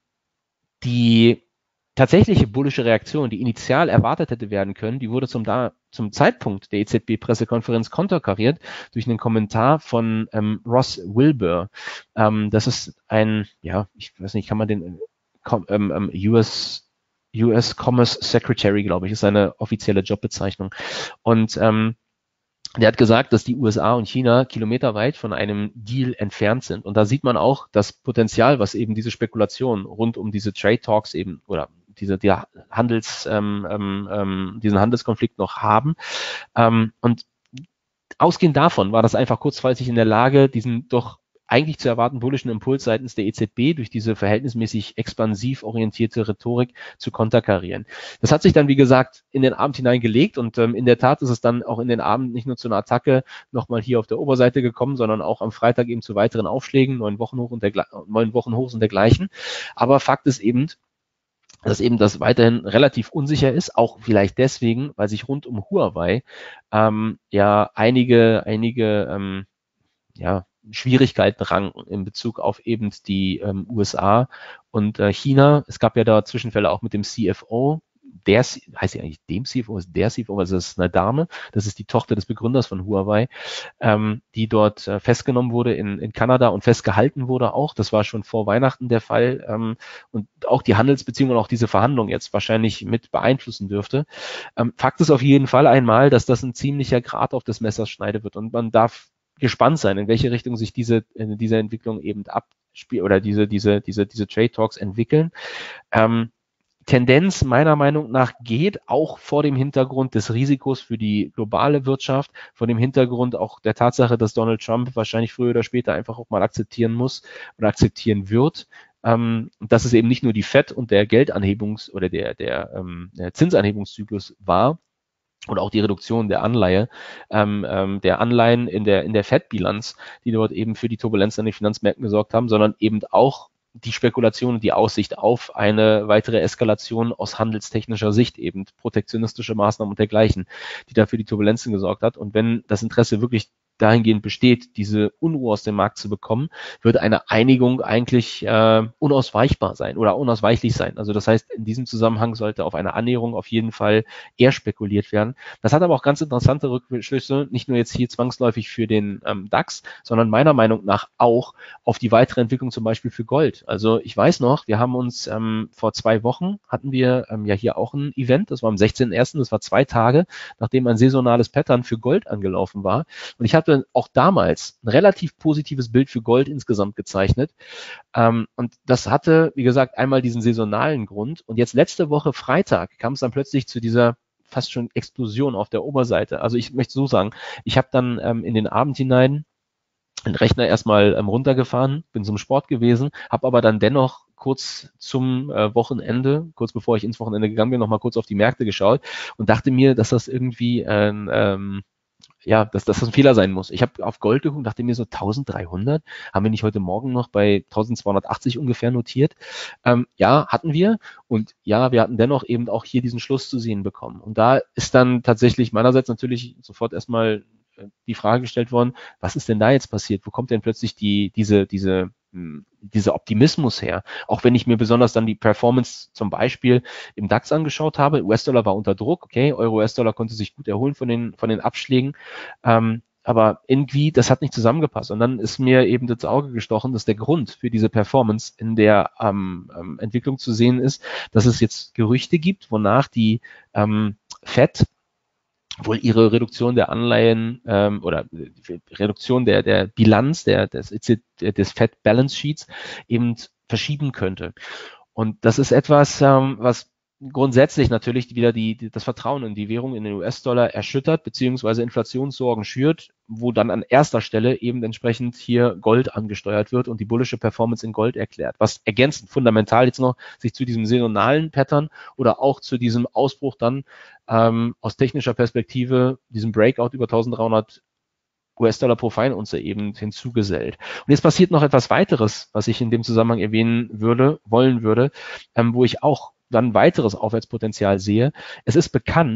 die tatsächliche bullische Reaktion, die initial erwartet hätte werden können, die wurde zum, da, zum Zeitpunkt der E Z B-Pressekonferenz konterkariert durch einen Kommentar von ähm, Ross Wilbur. Ähm, das ist ein, ja, ich weiß nicht, kann man den ähm, U S U S Commerce Secretary, glaube ich, ist seine offizielle Jobbezeichnung. Und ähm, der hat gesagt, dass die U S A und China kilometerweit von einem Deal entfernt sind. Und da sieht man auch das Potenzial, was eben diese Spekulation rund um diese Trade Talks eben oder diese die Handels, ähm, ähm, diesen Handelskonflikt noch haben. Ähm, und ausgehend davon war das einfach kurzfristig in der Lage, diesen doch eigentlich zu erwarten bullischen Impuls seitens der E Z B durch diese verhältnismäßig expansiv orientierte Rhetorik zu konterkarieren. Das hat sich dann, wie gesagt, in den Abend hineingelegt und ähm, in der Tat ist es dann auch in den Abend nicht nur zu einer Attacke nochmal hier auf der Oberseite gekommen, sondern auch am Freitag eben zu weiteren Aufschlägen, neun Wochen hoch und der, neun Wochen hoch und dergleichen. Aber Fakt ist eben, dass eben das weiterhin relativ unsicher ist, auch vielleicht deswegen, weil sich rund um Huawei ähm, ja einige, einige ähm, ja, Schwierigkeiten ranken in Bezug auf eben die ähm, U S A und äh, China. Es gab ja da Zwischenfälle auch mit dem C F O. Der, heißt ja eigentlich dem C F O, ist der C F O, also das ist eine Dame, das ist die Tochter des Begründers von Huawei, ähm, die dort äh, festgenommen wurde in, in Kanada und festgehalten wurde auch. Das war schon vor Weihnachten der Fall ähm, und auch die Handelsbeziehungen und auch diese Verhandlungen jetzt wahrscheinlich mit beeinflussen dürfte. Ähm, Fakt ist auf jeden Fall einmal, dass das ein ziemlicher Grat auf des Messers Schneide wird und man darf gespannt sein, in welche Richtung sich diese, diese Entwicklung eben abspielt oder diese, diese, diese, diese Trade Talks entwickeln. Ähm, Tendenz meiner Meinung nach geht auch vor dem Hintergrund des Risikos für die globale Wirtschaft, vor dem Hintergrund auch der Tatsache, dass Donald Trump wahrscheinlich früher oder später einfach auch mal akzeptieren muss oder akzeptieren wird, ähm, dass es eben nicht nur die Fed und der Geldanhebungs- oder der, der, ähm, der Zinsanhebungszyklus war, und auch die Reduktion der Anleihe, ähm, ähm, der Anleihen in der in der Fed-Bilanz, die dort eben für die Turbulenz an den Finanzmärkten gesorgt haben, sondern eben auch die Spekulation und die Aussicht auf eine weitere Eskalation aus handelstechnischer Sicht, eben protektionistische Maßnahmen und dergleichen, die dafür die Turbulenzen gesorgt hat. Und wenn das Interesse wirklich dahingehend besteht, diese Unruhe aus dem Markt zu bekommen, wird eine Einigung eigentlich äh, unausweichbar sein oder unausweichlich sein. Also das heißt, in diesem Zusammenhang sollte auf eine Annäherung auf jeden Fall eher spekuliert werden. Das hat aber auch ganz interessante Rückschlüsse, nicht nur jetzt hier zwangsläufig für den ähm, DAX, sondern meiner Meinung nach auch auf die weitere Entwicklung zum Beispiel für Gold. Also ich weiß noch, wir haben uns ähm, vor zwei Wochen, hatten wir ähm, ja hier auch ein Event, das war am sechzehnten ersten, das war zwei Tage, nachdem ein saisonales Pattern für Gold angelaufen war. Und ich hatte auch damals ein relativ positives Bild für Gold insgesamt gezeichnet. Ähm, und das hatte, wie gesagt, einmal diesen saisonalen Grund. Und jetzt letzte Woche Freitag kam es dann plötzlich zu dieser fast schon Explosion auf der Oberseite. Also ich möchte so sagen, ich habe dann ähm, in den Abend hinein den Rechner erstmal ähm, runtergefahren, bin zum Sport gewesen, habe aber dann dennoch kurz zum äh, Wochenende, kurz bevor ich ins Wochenende gegangen bin, nochmal kurz auf die Märkte geschaut und dachte mir, dass das irgendwie ein ähm, ja, dass, dass das ein Fehler sein muss. Ich habe auf Gold geguckt und dachte mir so eintausenddreihundert, haben wir nicht heute Morgen noch bei eintausendzweihundertachtzig ungefähr notiert? Ähm, ja, hatten wir und ja, wir hatten dennoch eben auch hier diesen Schluss zu sehen bekommen. Und da ist dann tatsächlich meinerseits natürlich sofort erstmal die Frage gestellt worden, was ist denn da jetzt passiert? Wo kommt denn plötzlich die, diese, diese, dieser Optimismus her? Auch wenn ich mir besonders dann die Performance zum Beispiel im DAX angeschaut habe, U S-Dollar war unter Druck, okay, Euro-U S-Dollar konnte sich gut erholen von den, von den Abschlägen, ähm, aber irgendwie, das hat nicht zusammengepasst. Und dann ist mir eben das Auge gestochen, dass der Grund für diese Performance in der ähm, ähm, Entwicklung zu sehen ist, dass es jetzt Gerüchte gibt, wonach die ähm, Fed wohl ihre Reduktion der Anleihen ähm, oder Reduktion der, der Bilanz der, des, des Fed Balance Sheets eben verschieben könnte. Und das ist etwas, ähm, was grundsätzlich natürlich wieder die, die, das Vertrauen in die Währung, in den U S-Dollar erschüttert, beziehungsweise Inflationssorgen schürt, wo dann an erster Stelle eben entsprechend hier Gold angesteuert wird und die bullische Performance in Gold erklärt. Was ergänzend fundamental jetzt noch sich zu diesem saisonalen Pattern oder auch zu diesem Ausbruch dann ähm, aus technischer Perspektive, diesem Breakout über eintausenddreihundert U S-Dollar pro Feinunze eben hinzugesellt. Und jetzt passiert noch etwas weiteres, was ich in dem Zusammenhang erwähnen würde, wollen würde, ähm, wo ich auch dann weiteres Aufwärtspotenzial sehe. Es ist bekannt,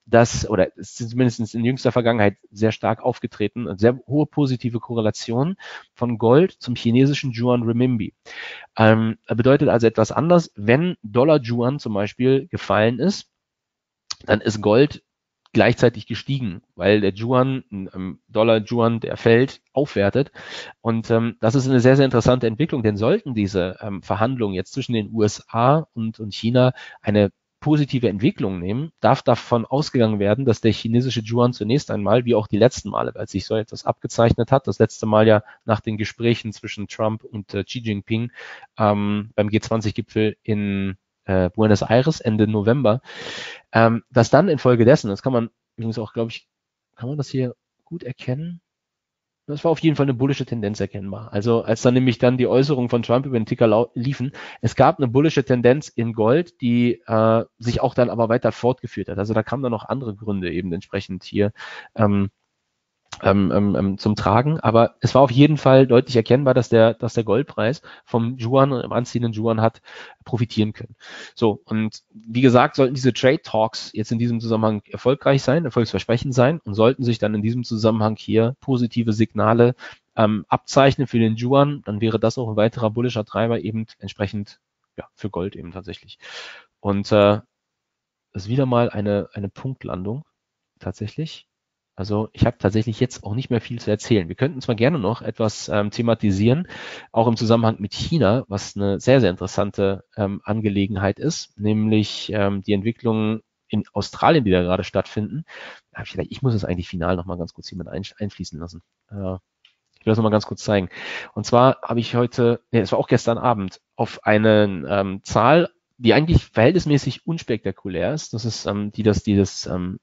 dass, oder es ist zumindest in jüngster Vergangenheit sehr stark aufgetreten, eine sehr hohe positive Korrelation von Gold zum chinesischen Yuan Renminbi. Ähm, bedeutet also etwas anders, wenn Dollar-Yuan zum Beispiel gefallen ist, dann ist Gold gleichzeitig gestiegen, weil der Yuan, ähm, Dollar-Yuan, der fällt, aufwertet. Und ähm, das ist eine sehr, sehr interessante Entwicklung, denn sollten diese ähm, Verhandlungen jetzt zwischen den U S A und, und China eine positive Entwicklung nehmen, darf davon ausgegangen werden, dass der chinesische Yuan zunächst einmal, wie auch die letzten Male, als sich so etwas abgezeichnet hat, das letzte Mal ja nach den Gesprächen zwischen Trump und äh, Xi Jinping ähm, beim G zwanzig Gipfel in äh, Buenos Aires Ende November, ähm, dass dann infolgedessen, das kann man übrigens auch, glaube ich, kann man das hier gut erkennen? Das war auf jeden Fall eine bullische Tendenz erkennbar. Also als dann nämlich dann die Äußerungen von Trump über den Ticker liefen, es gab eine bullische Tendenz in Gold, die äh, sich auch dann aber weiter fortgeführt hat. Also da kamen dann noch andere Gründe eben entsprechend hier ähm, ähm, ähm, zum Tragen. Aber es war auf jeden Fall deutlich erkennbar, dass der, dass der Goldpreis vom Yuan und im anziehenden Yuan hat profitieren können. So, und wie gesagt, sollten diese Trade Talks jetzt in diesem Zusammenhang erfolgreich sein, erfolgsversprechend sein und sollten sich dann in diesem Zusammenhang hier positive Signale ähm, abzeichnen für den Yuan, dann wäre das auch ein weiterer bullischer Treiber eben entsprechend ja, für Gold eben tatsächlich. Und äh, das ist wieder mal eine, eine Punktlandung tatsächlich. Also ich habe tatsächlich jetzt auch nicht mehr viel zu erzählen. Wir könnten zwar gerne noch etwas ähm, thematisieren, auch im Zusammenhang mit China, was eine sehr, sehr interessante ähm, Angelegenheit ist, nämlich ähm, die Entwicklungen in Australien, die da gerade stattfinden. Da hab ich gedacht, ich muss es eigentlich final nochmal ganz kurz hier mit ein, einfließen lassen. Äh, ich will das nochmal ganz kurz zeigen. Und zwar habe ich heute, nee, es war auch gestern Abend, auf eine ähm, Zahl, die eigentlich verhältnismäßig unspektakulär ist. Das ist ähm, die, das, die das ähm,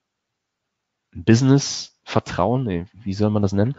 Business-Vertrauen, nee, wie soll man das nennen?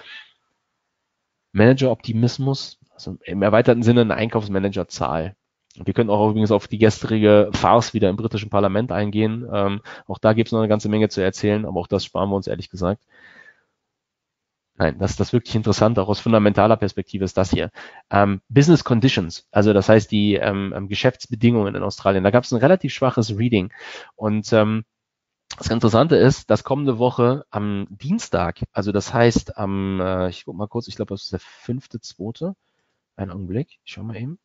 Manager-Optimismus, also im erweiterten Sinne eine Einkaufsmanager-Zahl. Wir können auch übrigens auf die gestrige Farce wieder im britischen Parlament eingehen. Ähm, auch da gibt es noch eine ganze Menge zu erzählen, aber auch das sparen wir uns ehrlich gesagt. Nein, das, das wirklich Interessante, auch aus fundamentaler Perspektive ist das hier. Ähm, Business Conditions, also das heißt die ähm, Geschäftsbedingungen in Australien. Da gab es ein relativ schwaches Reading. Und ähm, das Interessante ist, dass kommende Woche am Dienstag, also das heißt am, äh, ich guck mal kurz, ich glaube, das ist der fünfte, zweite. Einen Augenblick, ich schau mal eben.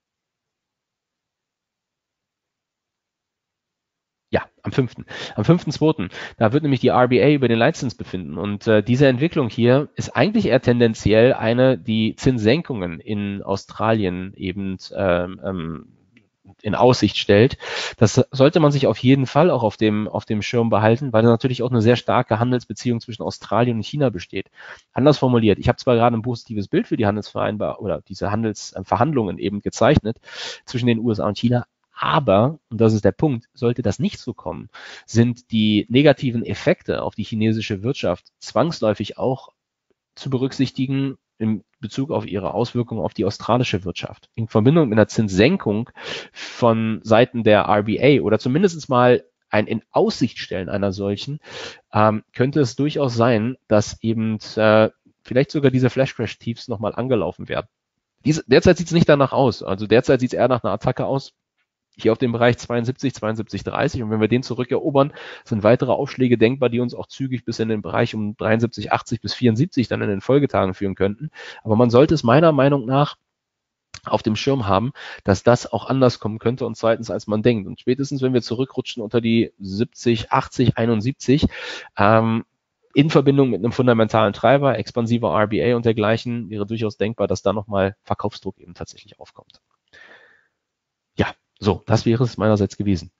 Ja, am fünften. Am fünften zweiten. Da wird nämlich die R B A über den Leitzins befinden. Und äh, diese Entwicklung hier ist eigentlich eher tendenziell eine, die Zinssenkungen in Australien eben ähm, ähm, in Aussicht stellt. Das sollte man sich auf jeden Fall auch auf dem, auf dem Schirm behalten, weil natürlich auch eine sehr starke Handelsbeziehung zwischen Australien und China besteht. Anders formuliert, ich habe zwar gerade ein positives Bild für die Handelsvereinbarung oder diese Handelsverhandlungen eben gezeichnet zwischen den U S A und China, aber, und das ist der Punkt, sollte das nicht so kommen, sind die negativen Effekte auf die chinesische Wirtschaft zwangsläufig auch zu berücksichtigen in Bezug auf ihre Auswirkungen auf die australische Wirtschaft. In Verbindung mit einer Zinssenkung von Seiten der R B A oder zumindest mal ein in Aussicht stellen einer solchen, ähm, könnte es durchaus sein, dass eben äh, vielleicht sogar diese Flash-Crash-Tiefs nochmal angelaufen werden. Diese, derzeit sieht es nicht danach aus. Also derzeit sieht es eher nach einer Attacke aus, hier auf dem Bereich zweiundsiebzig, zweiundsiebzig dreißig. Und wenn wir den zurückerobern, sind weitere Aufschläge denkbar, die uns auch zügig bis in den Bereich um dreiundsiebzig, achtzig bis vierundsiebzig dann in den Folgetagen führen könnten. Aber man sollte es meiner Meinung nach auf dem Schirm haben, dass das auch anders kommen könnte und zweitens, als man denkt. Und spätestens, wenn wir zurückrutschen unter die siebzig, achtzig, einundsiebzig, ähm, in Verbindung mit einem fundamentalen Treiber, expansiver R B A und dergleichen, wäre durchaus denkbar, dass da nochmal Verkaufsdruck eben tatsächlich aufkommt. Ja, so, das wäre es meinerseits gewesen.